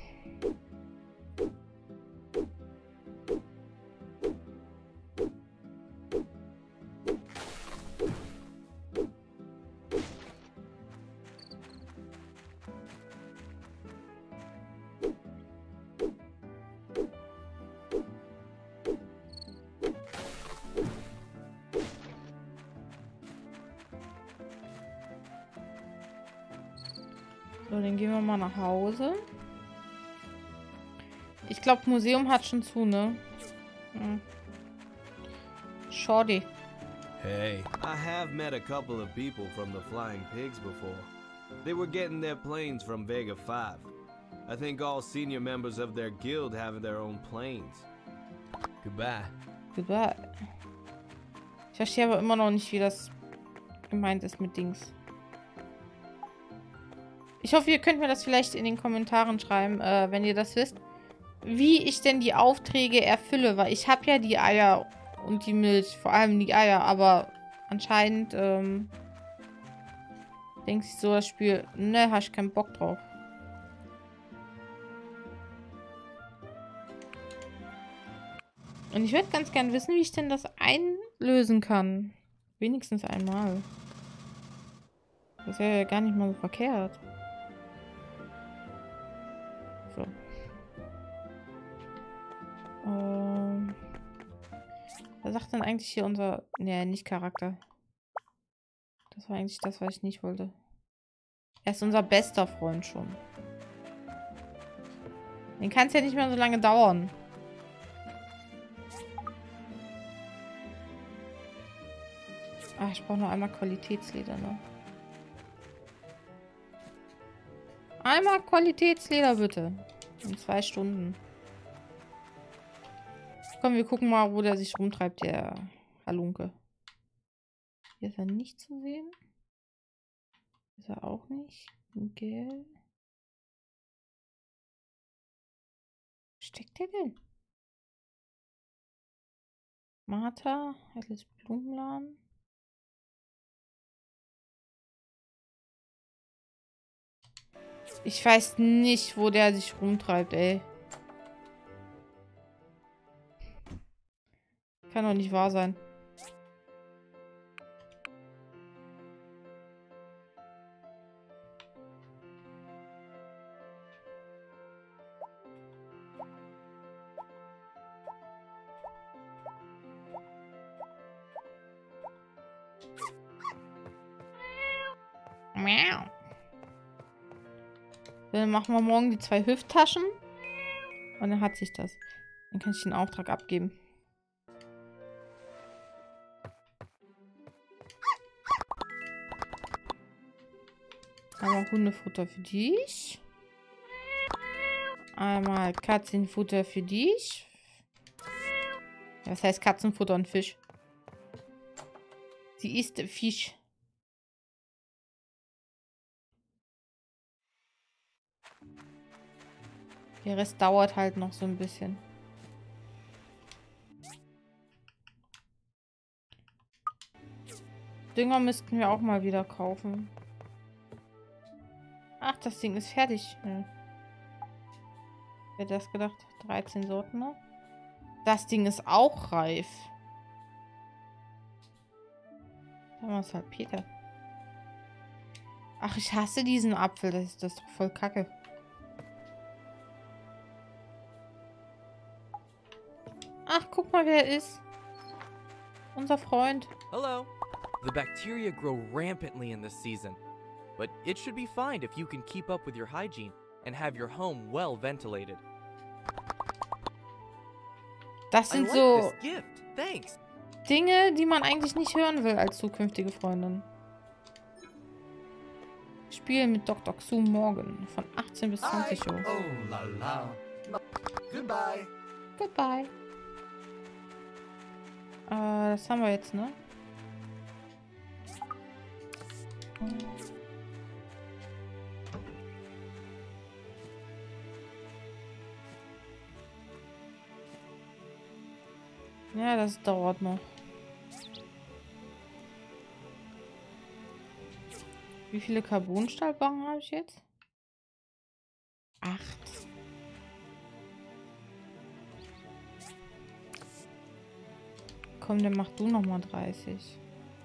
So, dann gehen wir mal nach Hause. Ich glaube, Museum hat schon zu, ne? Hm. Schade. Hey. I have met a couple of people from the Flying Pigs before. They were getting their planes from Vega five. I think all senior members of their guild have their own planes. Goodbye. Goodbye. Ich verstehe aber immer noch nicht, wie das gemeint ist mit Dings. Ich hoffe, ihr könnt mir das vielleicht in den Kommentaren schreiben, äh, wenn ihr das wisst, wie ich denn die Aufträge erfülle, weil ich habe ja die Eier und die Milch, vor allem die Eier, aber anscheinend ähm, denkt sich so das Spiel, ne, hast ich keinen Bock drauf. Und ich würde ganz gern wissen, wie ich denn das einlösen kann. Wenigstens einmal. Das wäre ja gar nicht mal so verkehrt. So. Ähm. Was sagt denn eigentlich hier unser... Ne, nicht Charakter. Das war eigentlich das, was ich nicht wollte. Er ist unser bester Freund schon. Den kann es ja nicht mehr so lange dauern. Ah, ich brauche noch einmal Qualitätsleder, ne? Einmal Qualitätsleder, bitte. In zwei Stunden. Komm, wir gucken mal, wo der sich rumtreibt, der Halunke. Hier ist er nicht zu sehen. Ist er auch nicht. Okay. Wo steckt der denn? Martha, Alice Blumenladen. Ich weiß nicht, wo der sich rumtreibt, ey. Kann doch nicht wahr sein. Miau. Dann machen wir morgen die zwei Hüfttaschen. Und dann hat sich das. Dann kann ich den Auftrag abgeben. Einmal Hundefutter für dich. Einmal Katzenfutter für dich. Das heißt Katzenfutter und Fisch. Sie isst Fisch. Der Rest dauert halt noch so ein bisschen. Dünger müssten wir auch mal wieder kaufen. Ach, das Ding ist fertig. Ja. Wer hätte das gedacht? dreizehn Sorten noch. Das Ding ist auch reif. Da war es halt Peter. Ach, ich hasse diesen Apfel. Das ist, das ist doch voll kacke. Ach, guck mal, wer er ist. Unser Freund. Hello. The bacteria grow rampantly in this season, but it should be fine if you can keep up with your hygiene and have your home well ventilated. Das sind so Dinge, die man eigentlich nicht hören will als zukünftige Freundin. Spielen mit Doktor Xu morgen von achtzehn bis zwanzig Uhr. Oh la la. Goodbye. Goodbye. Äh, das haben wir jetzt, ne? Ja, das dauert noch. Wie viele Carbonstahlbarren habe ich jetzt? Acht. Komm, dann mach du noch mal dreißig.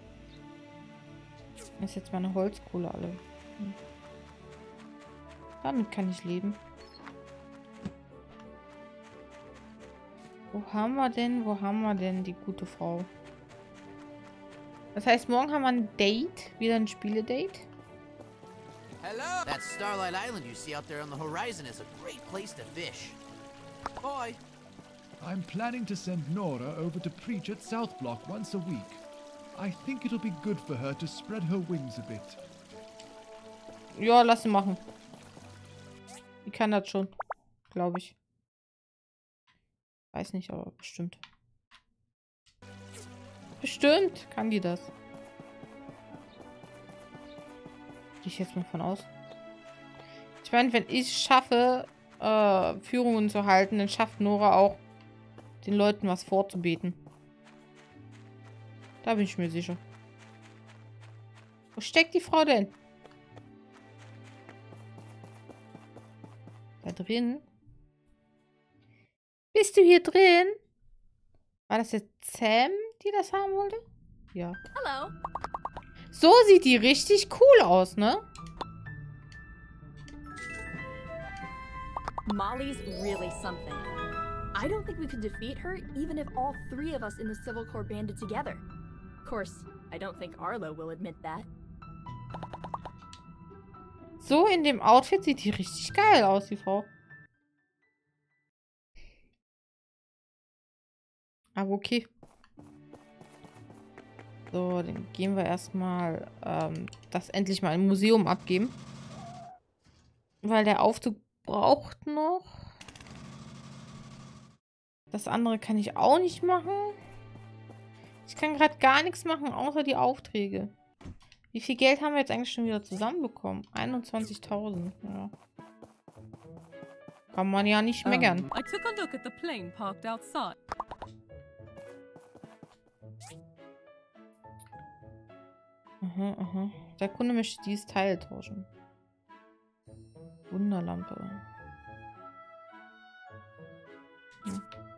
Das ist jetzt meine Holzkohle alle. Hm. Damit kann ich leben. Wo haben wir denn? Wo haben wir denn die gute Frau? Das heißt, morgen haben wir ein Date. Wieder ein Spiele-Date. Hello! That Starlight Island you see out there on the horizon is a great place to fish. Boy! I'm planning to send Nora over to preach at South Block once a week. I think it'll be good for her to spread her wings a bit. Ja, lass sie machen. Die kann das schon. Glaube ich. Weiß nicht, aber bestimmt. Bestimmt kann die das. Gehe ich jetzt mal von aus. Ich meine, wenn ich schaffe, äh, Führungen zu halten, dann schafft Nora auch, den Leuten was vorzubeten. Da bin ich mir sicher. Wo steckt die Frau denn? Da drin? Bist du hier drin? War das jetzt Sam, die das haben wollte? Ja. Hello. So sieht die richtig cool aus, ne? Molly's really something. I don't think we could defeat her even if all three of us in the Civil Corps banded together. Of course, I don't think Arlo will admit that. So in dem Outfit sieht die richtig geil aus, die Frau. Aber okay. So, dann gehen wir erstmal ähm, das endlich mal im Museum abgeben. Weil der Aufzug braucht noch. Das andere kann ich auch nicht machen. Ich kann gerade gar nichts machen, außer die Aufträge. Wie viel Geld haben wir jetzt eigentlich schon wieder zusammenbekommen? einundzwanzigtausend. Ja. Kann man ja nicht meckern. Um, I took a look at the plane parked outside. Aha, aha. Der Kunde möchte dieses Teil tauschen. Wunderlampe. Hm.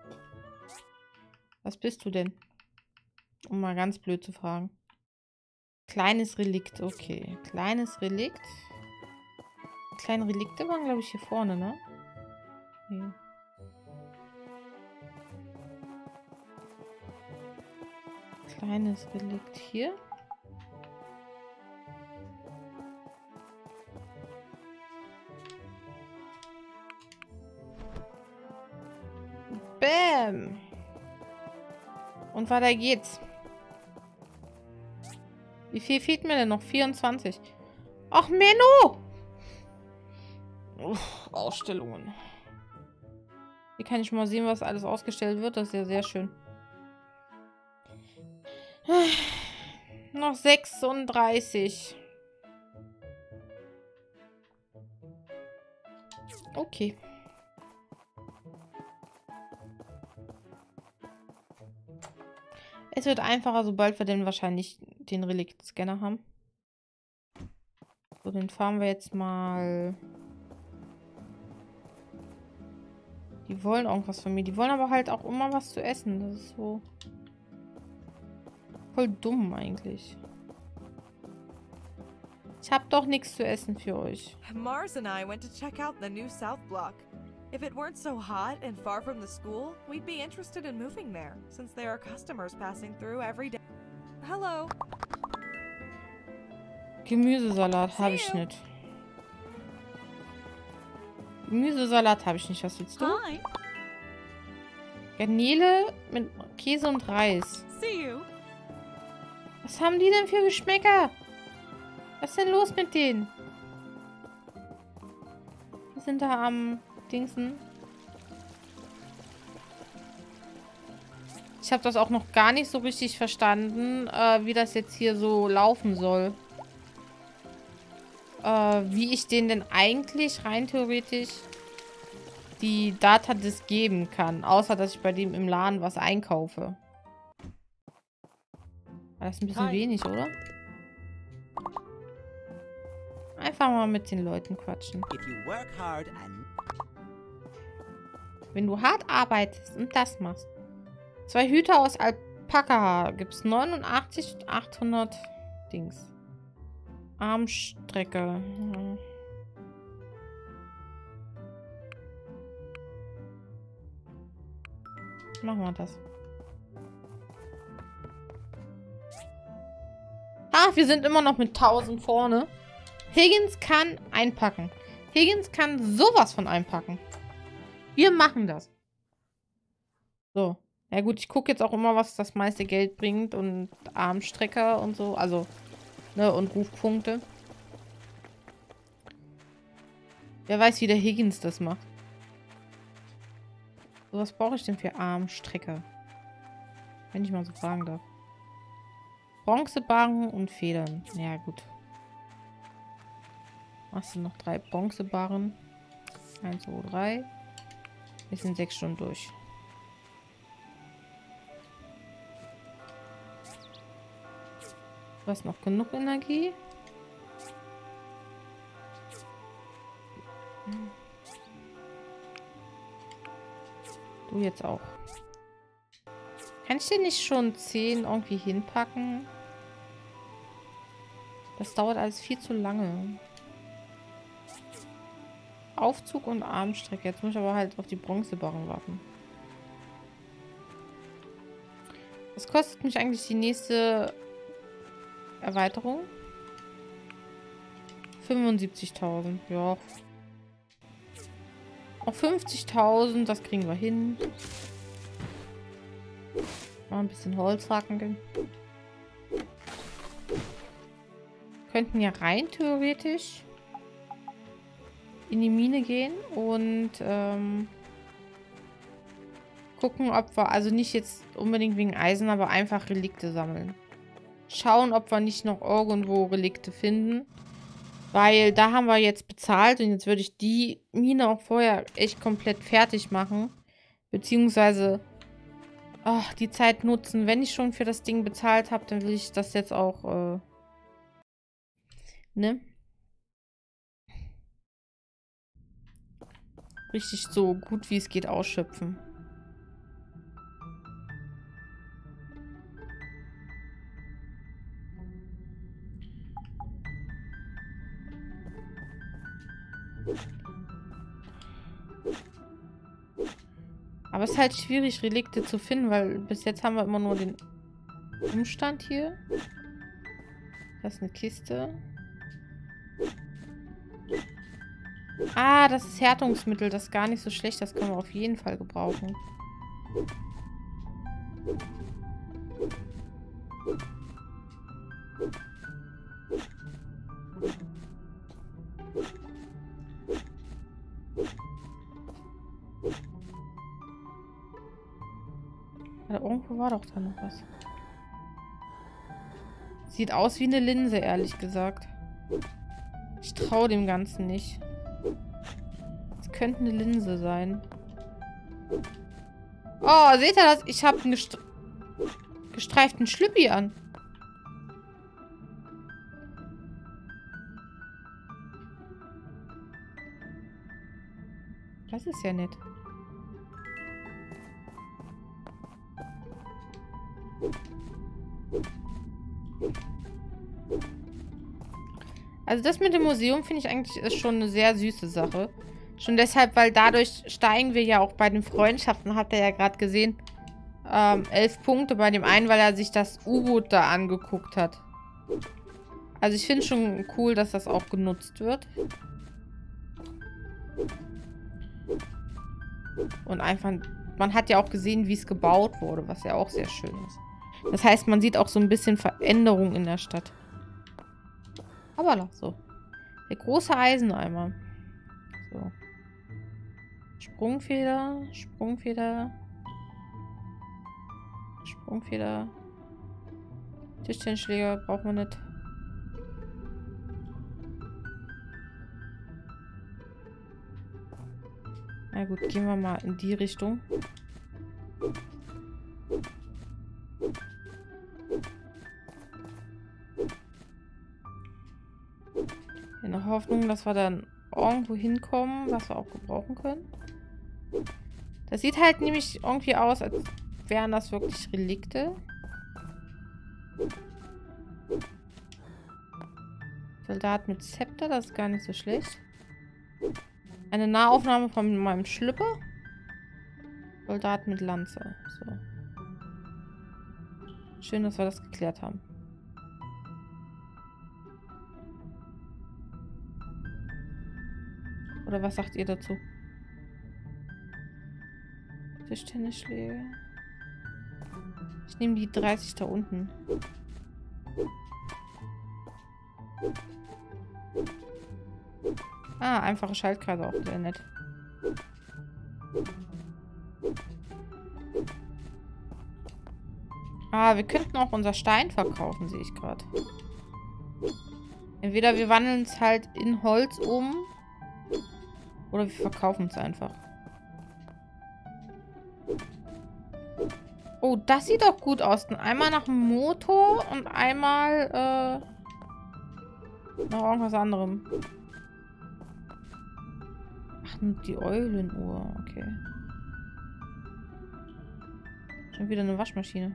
Was bist du denn? Um mal ganz blöd zu fragen. Kleines Relikt, okay. Kleines Relikt. Die kleinen Relikte waren, glaube ich, hier vorne, ne? Hier. Kleines Relikt hier. Bäm! Und weiter geht's. Wie viel fehlt mir denn noch? vierundzwanzig. Ach, Menno! Uff, Ausstellungen. Hier kann ich mal sehen, was alles ausgestellt wird. Das ist ja sehr schön. Noch sechsunddreißig. Okay. Es wird einfacher, sobald wir denn wahrscheinlich den Relikt-Scanner haben. So, den fahren wir jetzt mal. Die wollen irgendwas von mir. Die wollen aber halt auch immer was zu essen. Das ist so voll dumm eigentlich. Ich hab doch nichts zu essen für euch. Mars and I went to check out the new South Block. If it weren't so hot and far from the school, we'd be interested in moving there, since there are customers passing through every day. Hello. Gemüsesalat habe ich nicht. Gemüsesalat habe ich nicht. Was willst du? Hi. Garnele mit Käse und Reis. See you. Was haben die denn für Geschmäcker? Was ist denn los mit denen? Die sind da am Dingsen. Ich habe das auch noch gar nicht so richtig verstanden, äh, wie das jetzt hier so laufen soll. Äh, wie ich denen denn eigentlich rein theoretisch die Datadisk geben kann. Außer, dass ich bei dem im Laden was einkaufe. War das ein bisschen Hi. wenig, oder? Einfach mal mit den Leuten quatschen. If you work hard and Wenn du hart arbeitest und das machst. Zwei Hüte aus Alpaka gibt es neunundachtzig und achthundert Dings. Armstrecke. Ja. Machen wir das. Ah, wir sind immer noch mit tausend vorne. Higgins kann einpacken. Higgins kann sowas von einpacken. Wir machen das. So. Ja gut, ich gucke jetzt auch immer, was das meiste Geld bringt und Armstrecker und so. Also, ne, und Rufpunkte. Wer weiß, wie der Higgins das macht. So, was brauche ich denn für Armstrecker? Wenn ich mal so fragen darf. Bronzebarren und Federn. Ja, gut. Machst du noch drei Bronzebarren. Eins, zwei, drei. Wir sind sechs Stunden durch. Du hast noch genug Energie. Du jetzt auch. Kann ich dir nicht schon zehn irgendwie hinpacken? Das dauert alles viel zu lange. Aufzug und Armstrecke. Jetzt muss ich aber halt auf die Bronzebarren warten. Was kostet mich eigentlich die nächste Erweiterung? fünfundsiebzigtausend. Ja. Auf fünfzigtausend, das kriegen wir hin. Mal ein bisschen Holzhacken. Könnten ja rein theoretisch in die Mine gehen und ähm, gucken, ob wir, also nicht jetzt unbedingt wegen Eisen, aber einfach Relikte sammeln. Schauen, ob wir nicht noch irgendwo Relikte finden. Weil da haben wir jetzt bezahlt und jetzt würde ich die Mine auch vorher echt komplett fertig machen. Beziehungsweise ach, die Zeit nutzen. Wenn ich schon für das Ding bezahlt habe, dann will ich das jetzt auch äh, ne? Richtig so gut wie es geht ausschöpfen. Aber es ist halt schwierig, Relikte zu finden, weil bis jetzt haben wir immer nur den Umstand hier. Das ist eine Kiste. Ah, das ist Härtungsmittel. Das ist gar nicht so schlecht. Das können wir auf jeden Fall gebrauchen. Ja, irgendwo war doch da noch was. Sieht aus wie eine Linse, ehrlich gesagt. Ich traue dem Ganzen nicht. Es könnte eine Linse sein. Oh, seht ihr das? Ich habe einen gestre gestreiften Schlüppi an. Das ist ja nett. Also das mit dem Museum finde ich eigentlich ist schon eine sehr süße Sache. Schon deshalb, weil dadurch steigen wir ja auch bei den Freundschaften, habt ihr ja gerade gesehen. Ähm, elf Punkte bei dem einen, weil er sich das U-Boot da angeguckt hat. Also ich finde schon cool, dass das auch genutzt wird. Und einfach, man hat ja auch gesehen, wie es gebaut wurde, was ja auch sehr schön ist. Das heißt, man sieht auch so ein bisschen Veränderung in der Stadt. Aber so. Der große Eiseneimer. So. Sprungfeder, Sprungfeder. Sprungfeder. Tischtennisschläger brauchen wir nicht. Na gut, gehen wir mal in die Richtung. In der Hoffnung, dass wir dann irgendwo hinkommen, was wir auch gebrauchen können. Das sieht halt nämlich irgendwie aus, als wären das wirklich Relikte. Soldat mit Zepter, das ist gar nicht so schlecht. Eine Nahaufnahme von meinem Schlüpper. Soldat mit Lanze. So. Schön, dass wir das geklärt haben. Oder was sagt ihr dazu? Tischtennisschläge. Ich nehme die dreißig da unten. Ah, einfache Schaltkreise, auch sehr nett. Ah, wir könnten auch unser Stein verkaufen, sehe ich gerade. Entweder wir wandeln es halt in Holz um. Oder wir verkaufen es einfach. Oh, das sieht doch gut aus. Einmal nach dem Motor und einmal äh, nach irgendwas anderem. Ach, die Eulenuhr. Okay. Schon wieder eine Waschmaschine.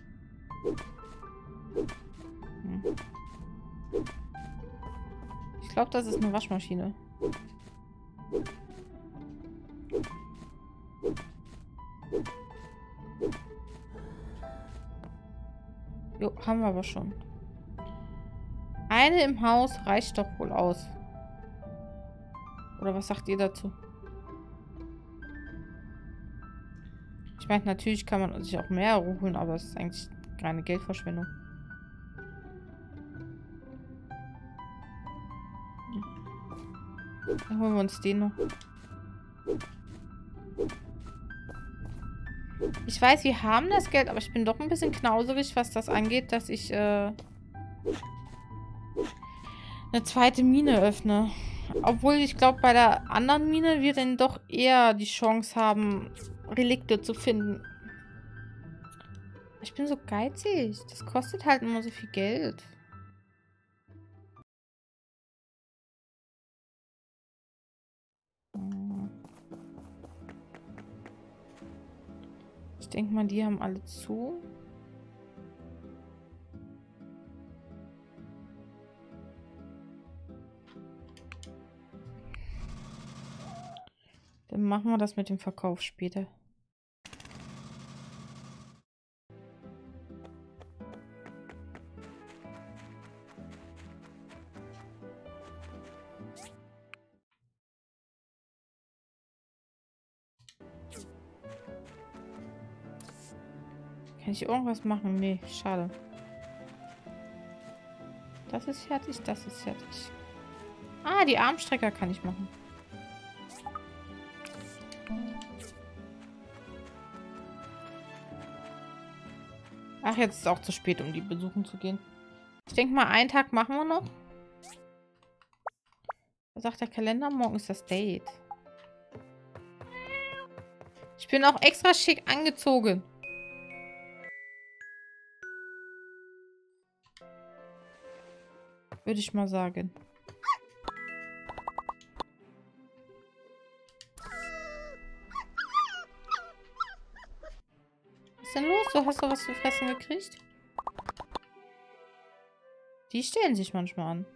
Hm. Ich glaube, das ist eine Waschmaschine. Jo, haben wir aber schon. Eine im Haus reicht doch wohl aus. Oder was sagt ihr dazu? Ich meine, natürlich kann man sich auch mehr holen, aber es ist eigentlich keine Geldverschwendung. Dann holen wir uns den noch. Ich weiß, wir haben das Geld, aber ich bin doch ein bisschen knauserig, was das angeht, dass ich äh, eine zweite Mine öffne. Obwohl ich glaube, bei der anderen Mine wir dann doch eher die Chance haben, Relikte zu finden. Ich bin so geizig. Das kostet halt immer so viel Geld. Ich denke mal, die haben alle zu. Dann machen wir das mit dem Verkauf später. Kann ich irgendwas machen? Nee, schade. Das ist fertig, das ist fertig. Ah, die Armstrecker kann ich machen. Ach, jetzt ist es auch zu spät, um die besuchen zu gehen. Ich denke mal, einen Tag machen wir noch. Was sagt der Kalender? Morgen ist das Date. Ich bin auch extra schick angezogen. Würde ich mal sagen. Was ist denn los? Du hast doch was zu fressen gekriegt? Die stellen sich manchmal an.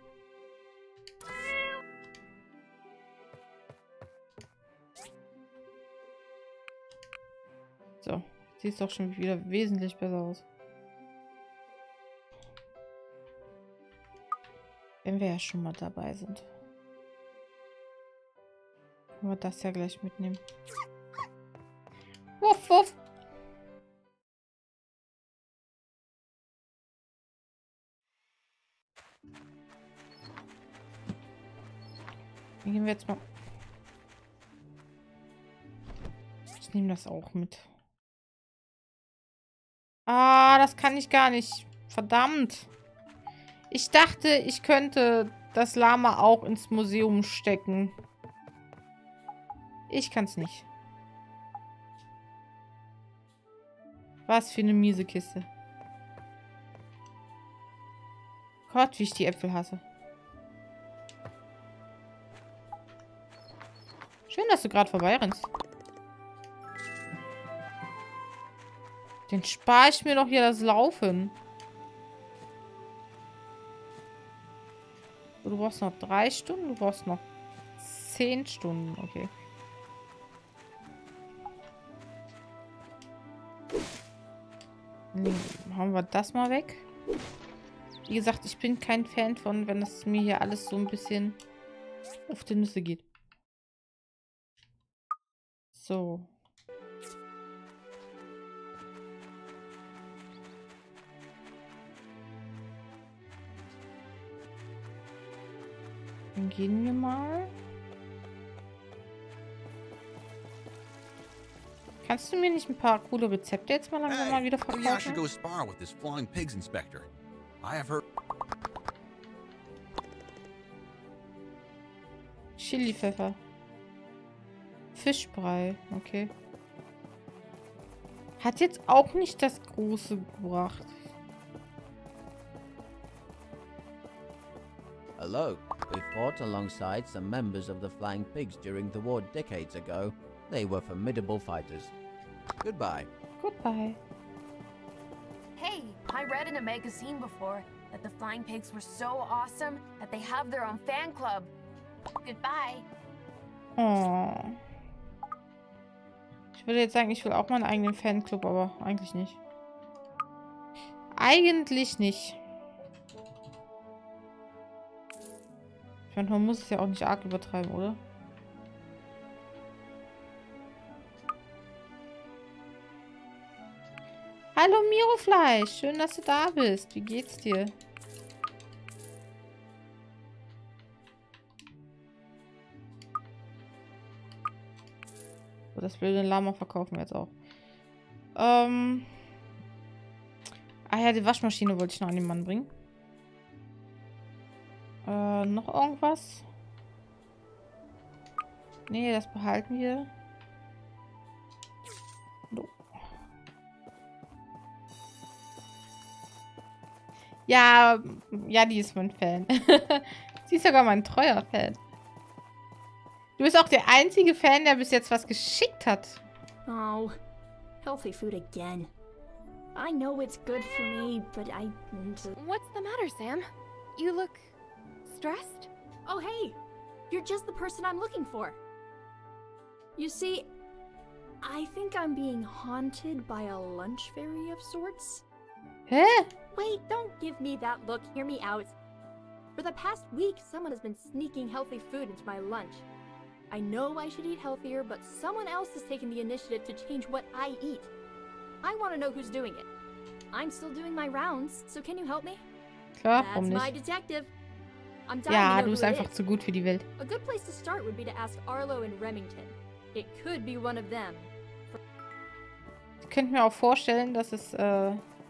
So, sieht doch schon wieder wesentlich besser aus. Wenn wir ja schon mal dabei sind. Können wir das ja gleich mitnehmen. Wuff, wuff. Dann gehen wir jetzt mal. Ich nehme das auch mit. Ah, das kann ich gar nicht. Verdammt. Ich dachte, ich könnte das Lama auch ins Museum stecken. Ich kann es nicht. Was für eine miese Kiste. Gott, wie ich die Äpfel hasse. Schön, dass du gerade vorbeirennst. Den spare ich mir doch hier das Laufen. Du brauchst noch drei Stunden, du brauchst noch zehn Stunden, okay. Dann hauen wir das mal weg. Wie gesagt, ich bin kein Fan von, wenn es mir hier alles so ein bisschen auf die Nüsse geht. So. Dann gehen wir mal. Kannst du mir nicht ein paar coole Rezepte jetzt mal langsam mal wieder Maybe I should verkaufen? go spar with this flying pigs inspector. I have heard. Chili-Pfeffer. Fischbrei, okay. Hat jetzt auch nicht das Große gebracht. Hello. We fought alongside some members of the Flying Pigs during the war decades ago. They were formidable fighters. Goodbye. Goodbye. Hey, I read in a magazine before that the Flying Pigs were so awesome that they have their own fan club. Goodbye. Oh. Ich würde jetzt sagen, ich will auch meinen eigenen Fanclub, aber eigentlich nicht. Eigentlich nicht. Ich meine, man muss es ja auch nicht arg übertreiben, oder? Hallo Mirofleisch, schön, dass du da bist. Wie geht's dir? So, das blöde Lama verkaufen wir jetzt auch. Ähm. Ah ja, die Waschmaschine wollte ich noch an den Mann bringen. Äh, noch irgendwas? Nee, das behalten wir. No. Ja, ja, die ist mein Fan. Sie ist sogar mein treuer Fan. Du bist auch der einzige Fan, der bis jetzt was geschickt hat. Oh, healthy food again. I know it's good for me, but I... What's the matter, Sam? You look stressed? Oh, hey! You're just the person I'm looking for. You see, I think I'm being haunted by a lunch fairy of sorts. Hä? Wait, don't give me that look. Hear me out. For the past week, someone has been sneaking healthy food into my lunch. I know I should eat healthier, but someone else has taken the initiative to change what I eat. I want to know who's doing it. I'm still doing my rounds, so can you help me? Klar, That's warum my nicht? detective. I'm dying Ja, to know du who bist it einfach is. zu gut für die Welt. A good place to start would be to ask Arlo and Remington. It could be one of them. Ich könnte mir auch vorstellen, dass es äh,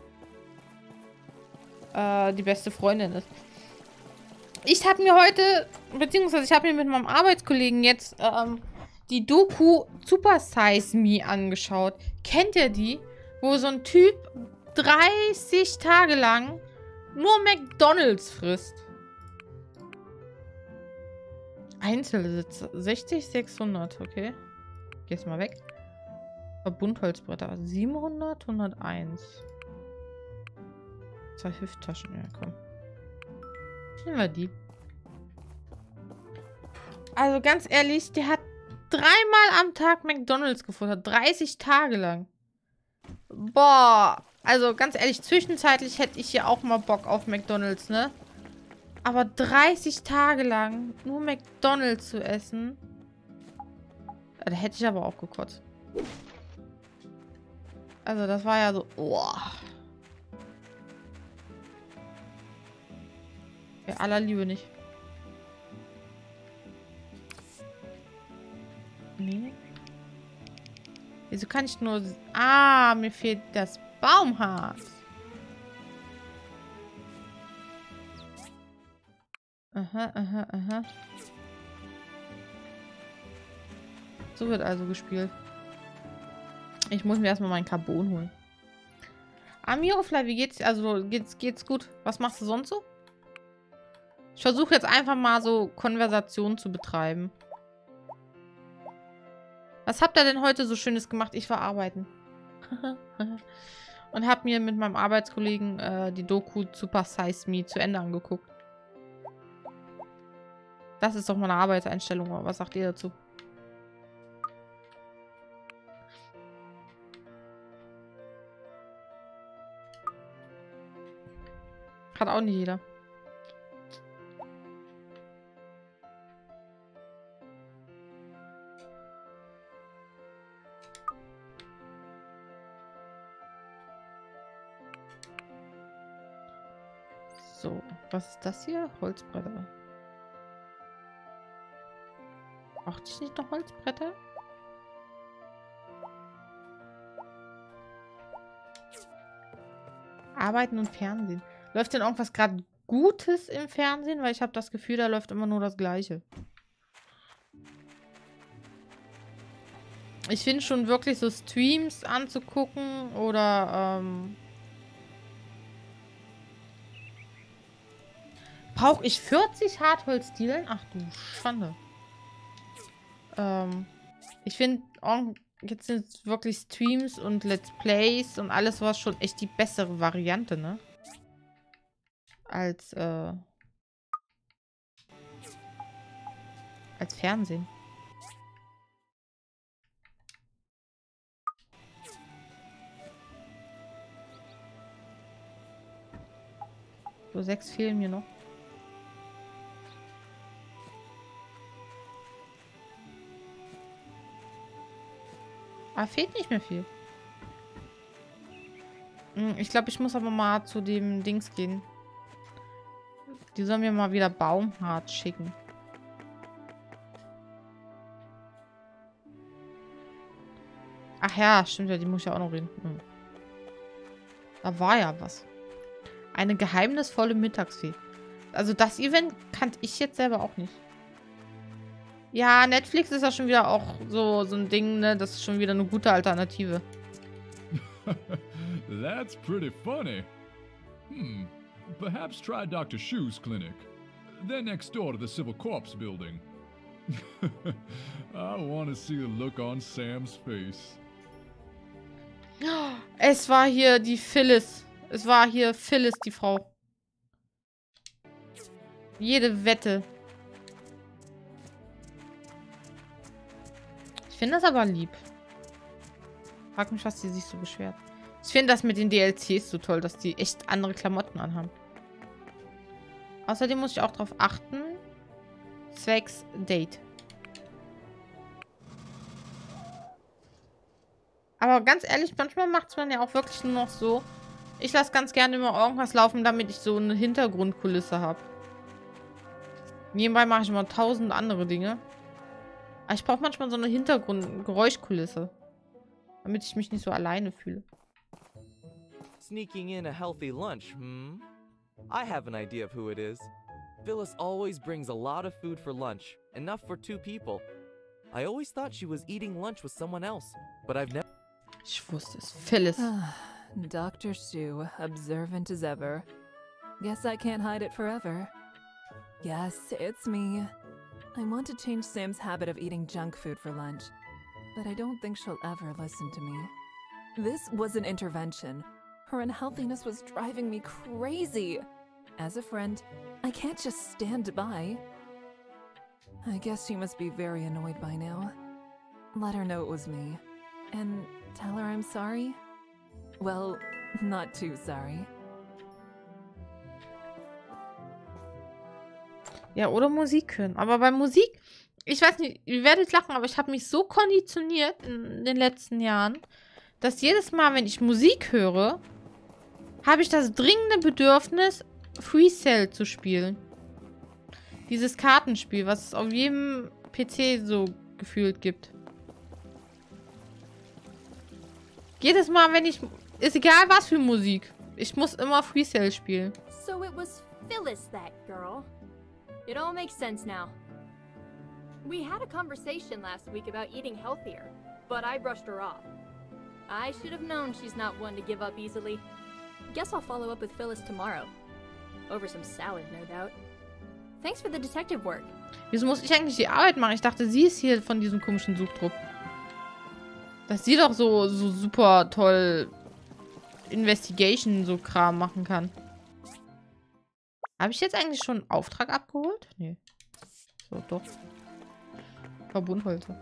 äh, die beste Freundin ist. Ich habe mir heute, beziehungsweise ich habe mir mit meinem Arbeitskollegen jetzt ähm, die Doku Super Size Me angeschaut. Kennt ihr die? Wo so ein Typ dreißig Tage lang nur McDonald's frisst. Einzelsitze. sechzig, sechshundert, okay. Gehst mal weg. Verbundholzbretter. siebenhundert, hunderteins. Zwei Hüfttaschen. Ja, komm. Nehmen wir die. Also ganz ehrlich, der hat dreimal am Tag McDonald's gefuttert. dreißig Tage lang. Boah. Also ganz ehrlich, zwischenzeitlich hätte ich hier auch mal Bock auf McDonald's, ne? Aber dreißig Tage lang nur McDonald's zu essen. Da hätte ich aber auch gekotzt. Also das war ja so... Boah. Bei aller Liebe nicht. Nee. Wieso kann ich nur... Ah, mir fehlt das Baumharz. Aha, aha, aha. So wird also gespielt. Ich muss mir erstmal meinen Carbon holen. Amirofly, wie geht's? Also, geht's, geht's gut? Was machst du sonst so? Ich versuche jetzt einfach mal so Konversation zu betreiben. Was habt ihr denn heute so Schönes gemacht? Ich war arbeiten. Und hab mir mit meinem Arbeitskollegen äh, die Doku Super Size Me zu Ende angeguckt. Das ist doch mal eine Arbeitseinstellung. Was sagt ihr dazu? Hat auch nicht jeder. So, was ist das hier? Holzbretter. Brauchte ich nicht noch Holzbretter? Arbeiten und Fernsehen. Läuft denn irgendwas gerade Gutes im Fernsehen? Weil ich habe das Gefühl, da läuft immer nur das Gleiche. Ich finde schon wirklich so Streams anzugucken oder ähm brauche ich vierzig Hartholzdielen? Ach du Schande. Ähm ich finde jetzt sind wirklich Streams und Let's Plays und alles was schon echt die bessere Variante, ne? Als äh als Fernsehen. So, sechs fehlen mir noch. Ah, fehlt nicht mehr viel. Hm, ich glaube, ich muss aber mal zu dem Dings gehen. Die sollen mir mal wieder Baumharz schicken. Ach ja, stimmt ja, die muss ich ja auch noch reden. Hm. Da war ja was. Eine geheimnisvolle Mittagsfee. Also das Event kannte ich jetzt selber auch nicht. Ja, Netflix ist ja schon wieder auch so, so ein Ding, ne? Das ist schon wieder eine gute Alternative. That's pretty funny. Hmm. Perhaps try Doctor Shu's clinic. They're next door to the Civil Corps building. I want to see the look on Sam's face. Es war hier die Phyllis. Es war hier Phyllis, die Frau. Jede Wette. Ich finde das aber lieb. Frag mich, was sie sich so beschwert. Ich finde das mit den D L Cs so toll, dass die echt andere Klamotten anhaben. Außerdem muss ich auch darauf achten. Zwecks Date. Aber ganz ehrlich, manchmal macht es man ja auch wirklich nur noch so. Ich lasse ganz gerne immer irgendwas laufen, damit ich so eine Hintergrundkulisse habe. Nebenbei mache ich immer tausend andere Dinge. Aber ich brauche manchmal so eine Hintergrundgeräuschkulisse. Damit ich mich nicht so alleine fühle. Sneaking in a healthy lunch, hmm? I have an idea of who it is. Phyllis always brings a lot of food for lunch, enough for two people. I always thought she was eating lunch with someone else, but I've never... Ich wusste es. Phyllis. Doctor Shu, observant as ever. Guess I can't hide it forever. Yes, it's me. I want to change Sam's habit of eating junk food for lunch, but I don't think she'll ever listen to me. This was an intervention. Her unhealthiness was driving me crazy. As a friend, I can't just stand by. I guess she must be very annoyed by now. Let her know it was me. And tell her I'm sorry? Well, not too sorry. Ja, oder Musik hören. Aber bei Musik, ich weiß nicht, ihr werdet lachen, aber ich habe mich so konditioniert in den letzten Jahren, dass jedes Mal, wenn ich Musik höre, habe ich das dringende Bedürfnis, Free Cell zu spielen. Dieses Kartenspiel, was es auf jedem P C so gefühlt gibt. Jedes Mal, wenn ich... Ist egal, was für Musik. Ich muss immer Free Cell spielen. So it was Phyllis, that girl. It all makes sense now. We had a conversation last week about eating healthier, but I brushed her off. I should have known she's not one to give up easily. Guess I'll follow up with Phyllis tomorrow. Over some salad, no doubt. Thanks for the detective work. Wieso muss ich eigentlich die Arbeit machen? Ich dachte, sie ist hier von diesem komischen Suchtrupp. Dass sie doch so, so super toll Investigation so Kram machen kann. Habe ich jetzt eigentlich schon einen Auftrag abgeholt? Nee. So, doch. Verbundholzer.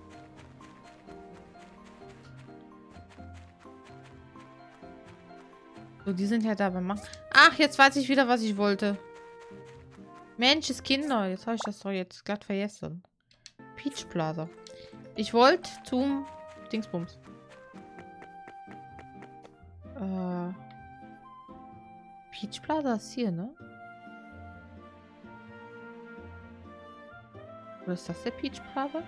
So, die sind ja da beim Machen. Ach, jetzt weiß ich wieder, was ich wollte. Mensch, Kinder. Jetzt habe ich das doch jetzt glatt vergessen. Peach Plaza. Ich wollte zum Dingsbums. Äh. Peach Plaza ist hier, ne? Oder ist das der Peach Plaza?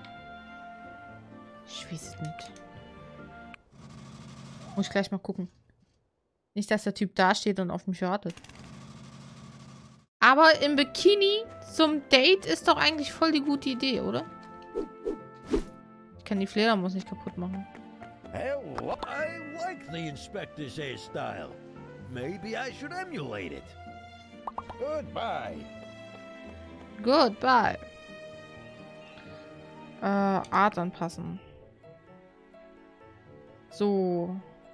Ich weiß es nicht. Muss ich gleich mal gucken. Nicht, dass der Typ da steht und auf mich wartet. Aber im Bikini zum Date ist doch eigentlich voll die gute Idee, oder? Ich kann die Fledermaus nicht kaputt machen. Hell, I like the inspector's hairstyle. Maybe I should emulate it. Goodbye. Goodbye. Äh, Art anpassen. So.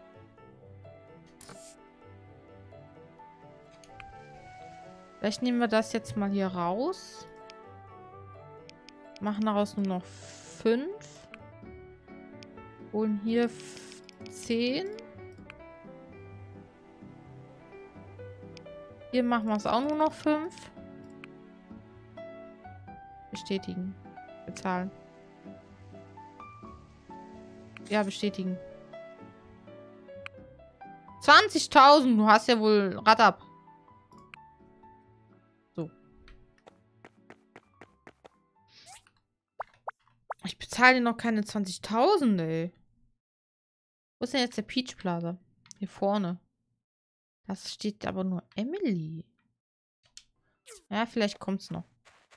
Vielleicht nehmen wir das jetzt mal hier raus. Machen daraus nur noch fünf. Holen hier zehn. Hier machen wir es auch nur noch fünf. Bestätigen. Bezahlen. Ja, bestätigen. zwanzigtausend, du hast ja wohl Rad ab. So. Ich bezahle dir noch keine zwanzigtausend, ey. Wo ist denn jetzt der Peach Plaza? Hier vorne. Das steht aber nur Emily. Ja, vielleicht kommt's noch.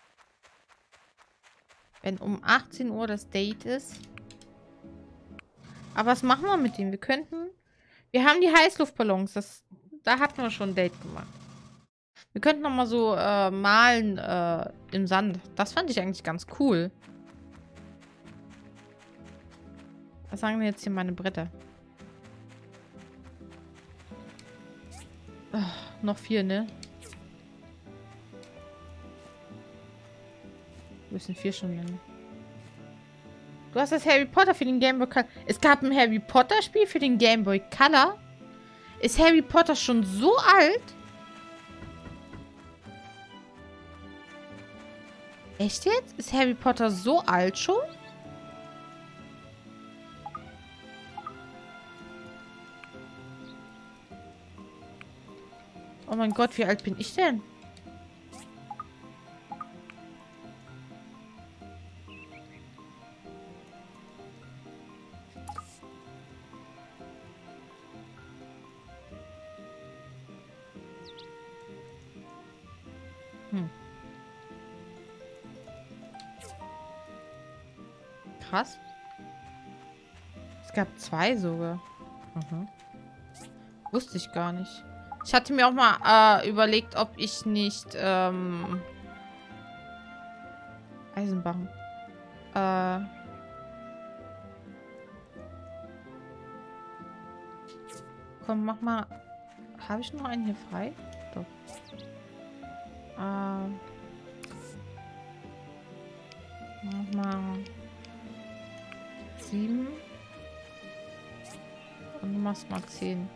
Wenn um achtzehn Uhr das Date ist. Aber was machen wir mit dem? Wir könnten... Wir haben die Heißluftballons. Das, da hatten wir schon ein Date gemacht. Wir könnten noch mal so äh, malen äh, im Sand. Das fand ich eigentlich ganz cool. Was sagen denn jetzt hier meine Bretter? Oh, noch vier, ne? Wir sind vier schon lang. Du hast das Harry Potter für den Game Boy Color. Es gab ein Harry Potter Spiel für den Game Boy Color. Ist Harry Potter schon so alt? Echt jetzt? Ist Harry Potter so alt schon? Oh mein Gott, wie alt bin ich denn? Hm. Krass. Es gab zwei sogar. Mhm. Wusste ich gar nicht. Ich hatte mir auch mal äh, überlegt, ob ich nicht ähm, Eisenbahn. Äh, komm, mach mal. Habe ich noch einen hier frei? Doch. Äh, mach mal sieben. Und du machst mal zehn.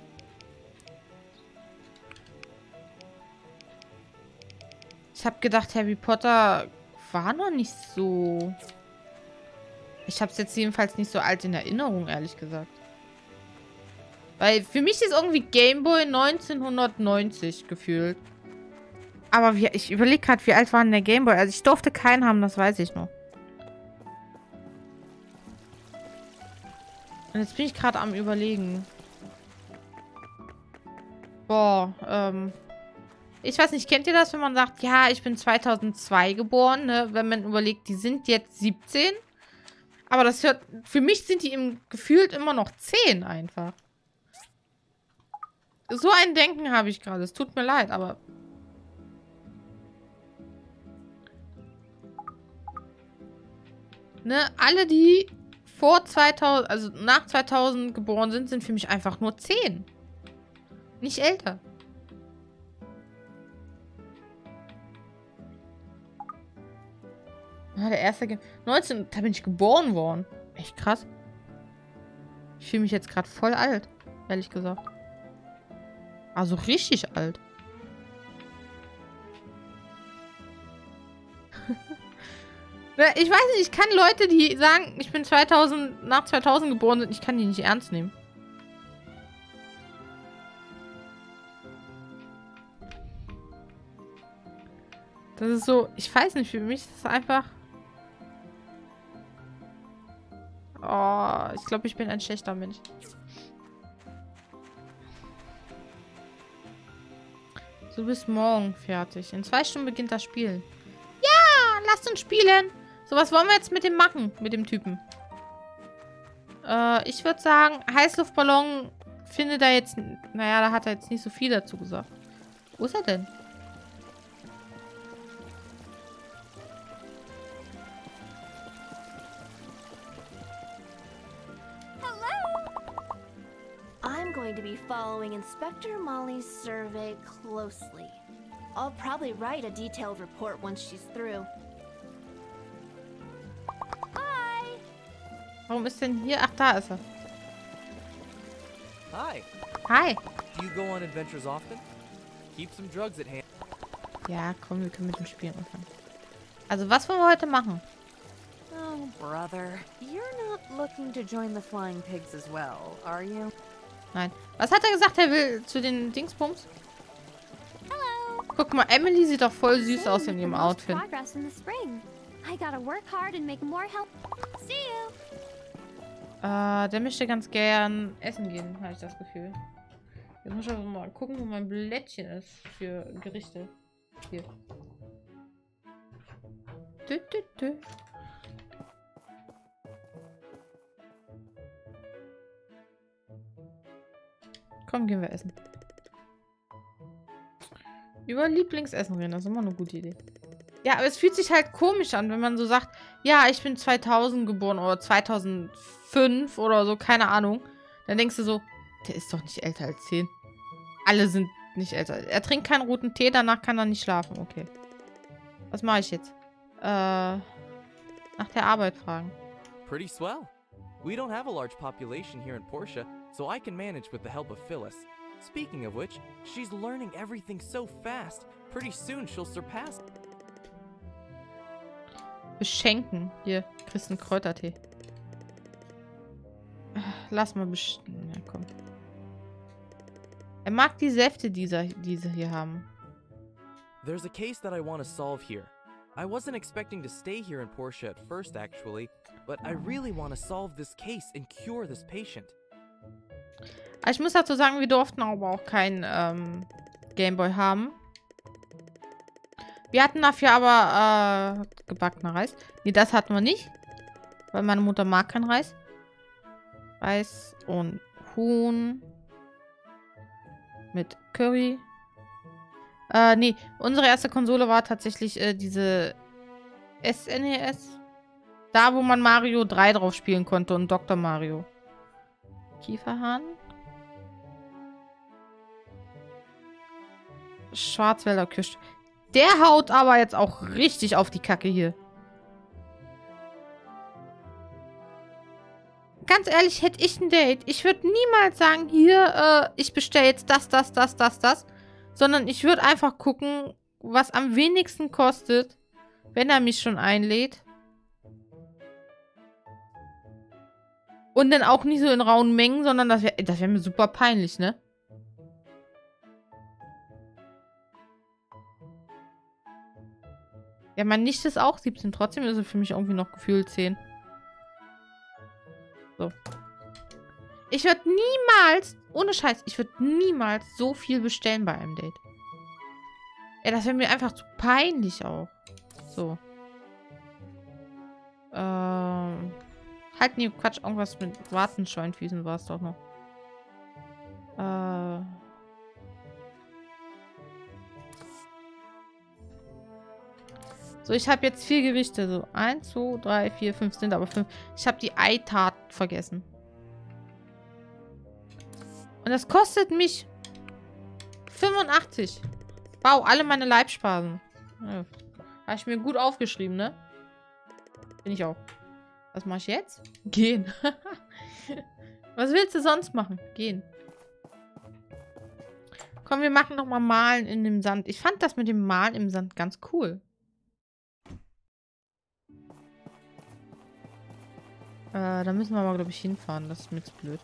Ich habe gedacht, Harry Potter war noch nicht so... Ich habe es jetzt jedenfalls nicht so alt in Erinnerung, ehrlich gesagt. Weil für mich ist irgendwie Gameboy neunzehnhundertneunzig gefühlt. Aber wie, ich überlege gerade, wie alt war denn der Gameboy? Also ich durfte keinen haben, das weiß ich noch. Und jetzt bin ich gerade am Überlegen. Boah, ähm... Ich weiß nicht, kennt ihr das, wenn man sagt, ja, ich bin zweitausendzwei geboren, ne? Wenn man überlegt, die sind jetzt siebzehn. Aber das hört, für mich sind die im gefühlt immer noch zehn einfach. So ein Denken habe ich gerade. Es tut mir leid, aber... Ne, alle, die vor zweitausend, also nach zweitausend geboren sind, sind für mich einfach nur zehn. Nicht älter. Ah, der erste... Ge neunzehn... Da bin ich geboren worden. Echt krass. Ich fühle mich jetzt gerade voll alt. Ehrlich gesagt. Also richtig alt. Ich weiß nicht, ich kann Leute, die sagen, ich bin zweitausend, nach zweitausend geboren sind, ich kann die nicht ernst nehmen. Das ist so, ich weiß nicht, für mich ist das einfach... Oh, ich glaube, ich bin ein schlechter Mensch. Du bist morgen fertig. In zwei Stunden beginnt das Spiel. Ja, lasst uns spielen. So, was wollen wir jetzt mit dem machen? Mit dem Typen. Äh, ich würde sagen, Heißluftballon findet er jetzt... Naja, da hat er jetzt nicht so viel dazu gesagt. Wo ist er denn? I'm going to be following Inspector Molly's survey closely. I'll probably write a detailed report once she's through. Hi! Warum ist denn hier? Ach, da ist er. Hi. Hi. Do you go on adventures often? Keep some drugs at hand. Ja, komm, wir können mit dem Spielen anfangen. Also, was wollen wir heute machen? Oh, brother. You're not looking to join the Flying Pigs as well, are you? Nein. Was hat er gesagt, er will zu den Dingsbums? Hello. Guck mal, Emily sieht doch voll süß aus in ihrem Outfit. Progress in the spring. I gotta work hard and make more help. See you. Äh, der möchte ganz gern essen gehen, habe ich das Gefühl. Jetzt muss ich aber mal gucken, wo mein Blättchen ist für Gerichte. Hier. Dü, dü, dü. Komm, gehen wir essen. Über Lieblingsessen reden, das ist immer eine gute Idee. Ja, aber es fühlt sich halt komisch an, wenn man so sagt, ja, ich bin zweitausend geboren oder zweitausendfünf oder so, keine Ahnung. Dann denkst du so, der ist doch nicht älter als zehn. Alle sind nicht älter. Er trinkt keinen roten Tee, danach kann er nicht schlafen. Okay. Was mache ich jetzt? Äh, nach der Arbeit fragen. Pretty swell. We don't have a large population here in Portia, so I can manage with the help of Phyllis. Speaking of which, she's learning everything so fast. Pretty soon she'll surpass. Beschenken. Hier, kriegst einen Kräutertee. Lass mal beschenken. Ja, komm. Er mag die Säfte, die sie, die sie hier haben. There's a case that I want to solve here. I wasn't expecting to stay here in Portia at first, actually, but I really want to solve this case and cure this patient. Ich muss dazu sagen, wir durften aber auch keinen ähm, Gameboy haben. Wir hatten dafür aber äh, gebackener Reis. Nee, das hatten wir nicht. Weil meine Mutter mag keinen Reis. Reis und Huhn. Mit Curry. Äh, nee, unsere erste Konsole war tatsächlich äh, diese S N E S. Da, wo man Mario drei drauf spielen konnte und Doktor Mario. Kieferhahn. Schwarzwälder Kirsch. Der haut aber jetzt auch richtig auf die Kacke hier. Ganz ehrlich, hätte ich ein Date, ich würde niemals sagen, hier, äh, ich bestelle jetzt das, das, das, das, das. Sondern ich würde einfach gucken, was am wenigsten kostet, wenn er mich schon einlädt. Und dann auch nicht so in rauen Mengen, sondern das wäre das wär mir super peinlich, ne? Ja, mein Nicht ist auch siebzehn. Trotzdem ist es für mich irgendwie noch gefühlt zehn. So. Ich würde niemals, ohne Scheiß, ich würde niemals so viel bestellen bei einem Date. Ey, das wäre mir einfach zu peinlich auch. So. Ähm. Halt, nee, Quatsch, irgendwas mit Wartenschweinfüßen war es doch noch. Äh. So, ich habe jetzt vier Gerichte. So, eins, zwei, drei, vier, fünf sind aber fünf. Ich habe die Eitat vergessen. Und das kostet mich fünfundachtzig. Wow, alle meine Leibspeisen. Ja. Habe ich mir gut aufgeschrieben, ne? Bin ich auch. Was mache ich jetzt? Gehen. Was willst du sonst machen? Gehen. Komm, wir machen nochmal Malen in dem Sand. Ich fand das mit dem Malen im Sand ganz cool. Äh, da müssen wir aber, glaube ich, hinfahren. Das ist mir zu blöd.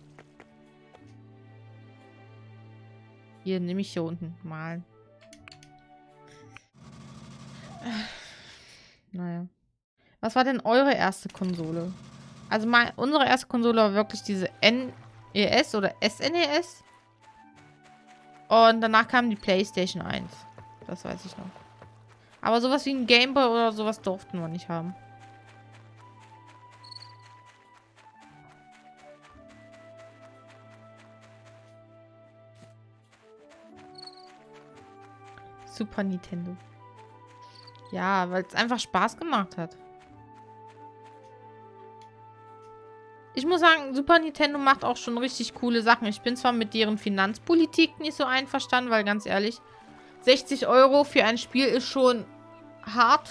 Hier, nehme ich hier unten. Malen. Naja. Was war denn eure erste Konsole? Also mein, unsere erste Konsole war wirklich diese N E S oder S N E S. Und danach kam die PlayStation eins. Das weiß ich noch. Aber sowas wie ein Gameboy oder sowas durften wir nicht haben. Super Nintendo. Ja, weil es einfach Spaß gemacht hat. Ich muss sagen, Super Nintendo macht auch schon richtig coole Sachen. Ich bin zwar mit deren Finanzpolitik nicht so einverstanden, weil ganz ehrlich, sechzig Euro für ein Spiel ist schon hart.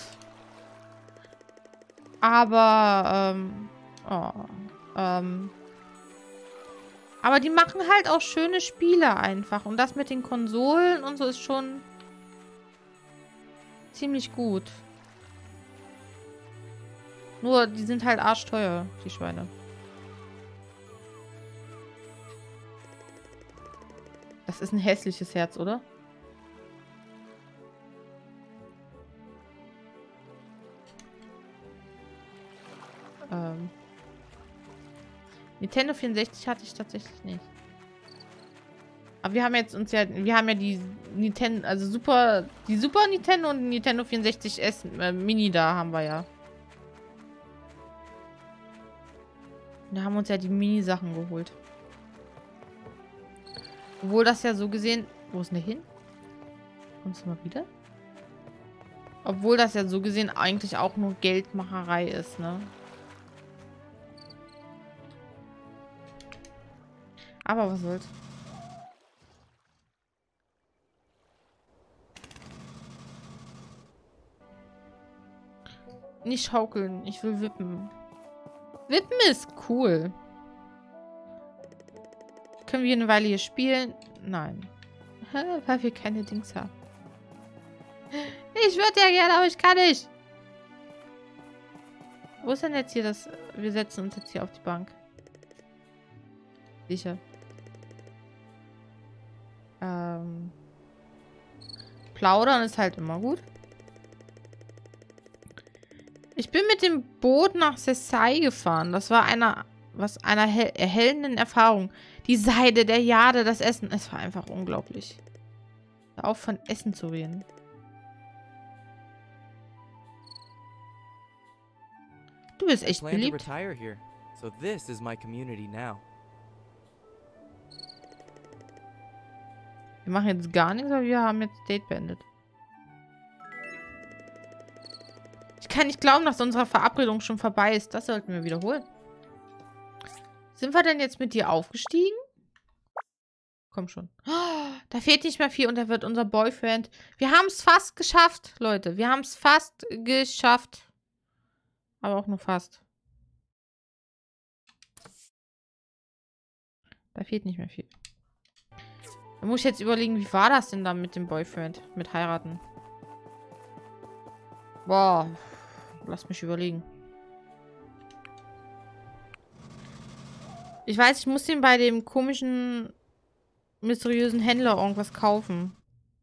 Aber, ähm, oh, ähm, aber die machen halt auch schöne Spiele einfach. Und das mit den Konsolen und so ist schon ziemlich gut. Nur, die sind halt arschteuer, die Schweine. Das ist ein hässliches Herz, oder? Ähm. Nintendo vierundsechzig hatte ich tatsächlich nicht. Aber wir haben jetzt uns ja, wir haben ja die Nintendo, also Super, die Super Nintendo und Nintendo vierundsechzig S äh, Mini da haben wir ja. Da haben wir uns ja die Mini-Sachen geholt. Obwohl das ja so gesehen... Wo ist denn der hin? Kommst du mal wieder? Obwohl das ja so gesehen eigentlich auch nur Geldmacherei ist, ne? Aber was soll's. Nicht schaukeln. Ich will wippen. Wippen ist cool. Können wir eine Weile hier spielen? Nein. Weil wir keine Dings haben. Ich würde ja gerne, aber ich kann nicht. Wo ist denn jetzt hier das... Wir setzen uns jetzt hier auf die Bank. Sicher. Ähm... Plaudern ist halt immer gut. Ich bin mit dem Boot nach Sessai gefahren. Das war einer... Was einer erhellenden Erfahrung. Die Seide, der Jade, das Essen. Es war einfach unglaublich. Hör auf, von Essen zu reden. Du bist echt beliebt. Retire here, so this is my community now. Wir machen jetzt gar nichts, aber wir haben jetzt Date beendet. Ich kann nicht glauben, dass unsere Verabredung schon vorbei ist. Das sollten wir wiederholen. Sind wir denn jetzt mit dir aufgestiegen? Komm schon. Oh, da fehlt nicht mehr viel und er wird unser Boyfriend. Wir haben es fast geschafft, Leute. Wir haben es fast geschafft. Aber auch nur fast. Da fehlt nicht mehr viel. Da muss ich jetzt überlegen, wie war das denn dann mit dem Boyfriend? Mit heiraten? Boah. Lass mich überlegen. Ich weiß, ich muss ihm bei dem komischen, mysteriösen Händler irgendwas kaufen.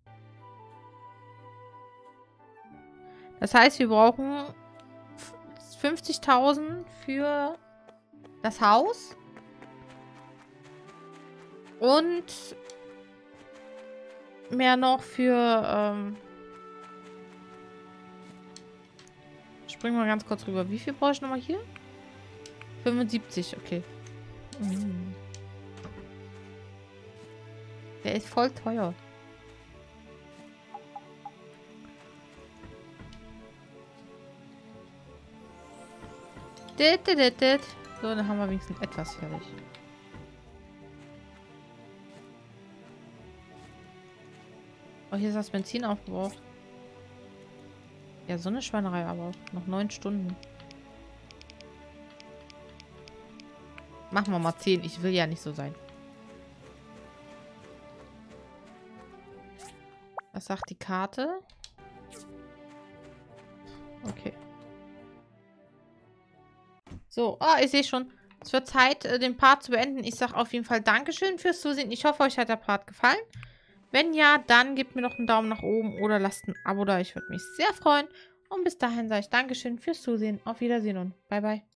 Das heißt, wir brauchen fünfzigtausend für das Haus. Und mehr noch für... Ähm Springen wir ganz kurz rüber. Wie viel brauche ich nochmal hier? fünfundsiebzig, okay. Mhm. Der ist voll teuer. Dit, dit, dit, dit. So, dann haben wir wenigstens etwas fertig. Oh, hier ist das Benzin aufgebraucht. Ja, so eine Schweinerei aber. Noch neun Stunden. Machen wir mal zehn. Ich will ja nicht so sein. Was sagt die Karte? Okay. So, oh, ich sehe schon. Es wird Zeit, den Part zu beenden. Ich sage auf jeden Fall Dankeschön fürs Zusehen. Ich hoffe, euch hat der Part gefallen. Wenn ja, dann gebt mir noch einen Daumen nach oben oder lasst ein Abo da. Ich würde mich sehr freuen. Und bis dahin sage ich Dankeschön fürs Zusehen. Auf Wiedersehen und bye bye.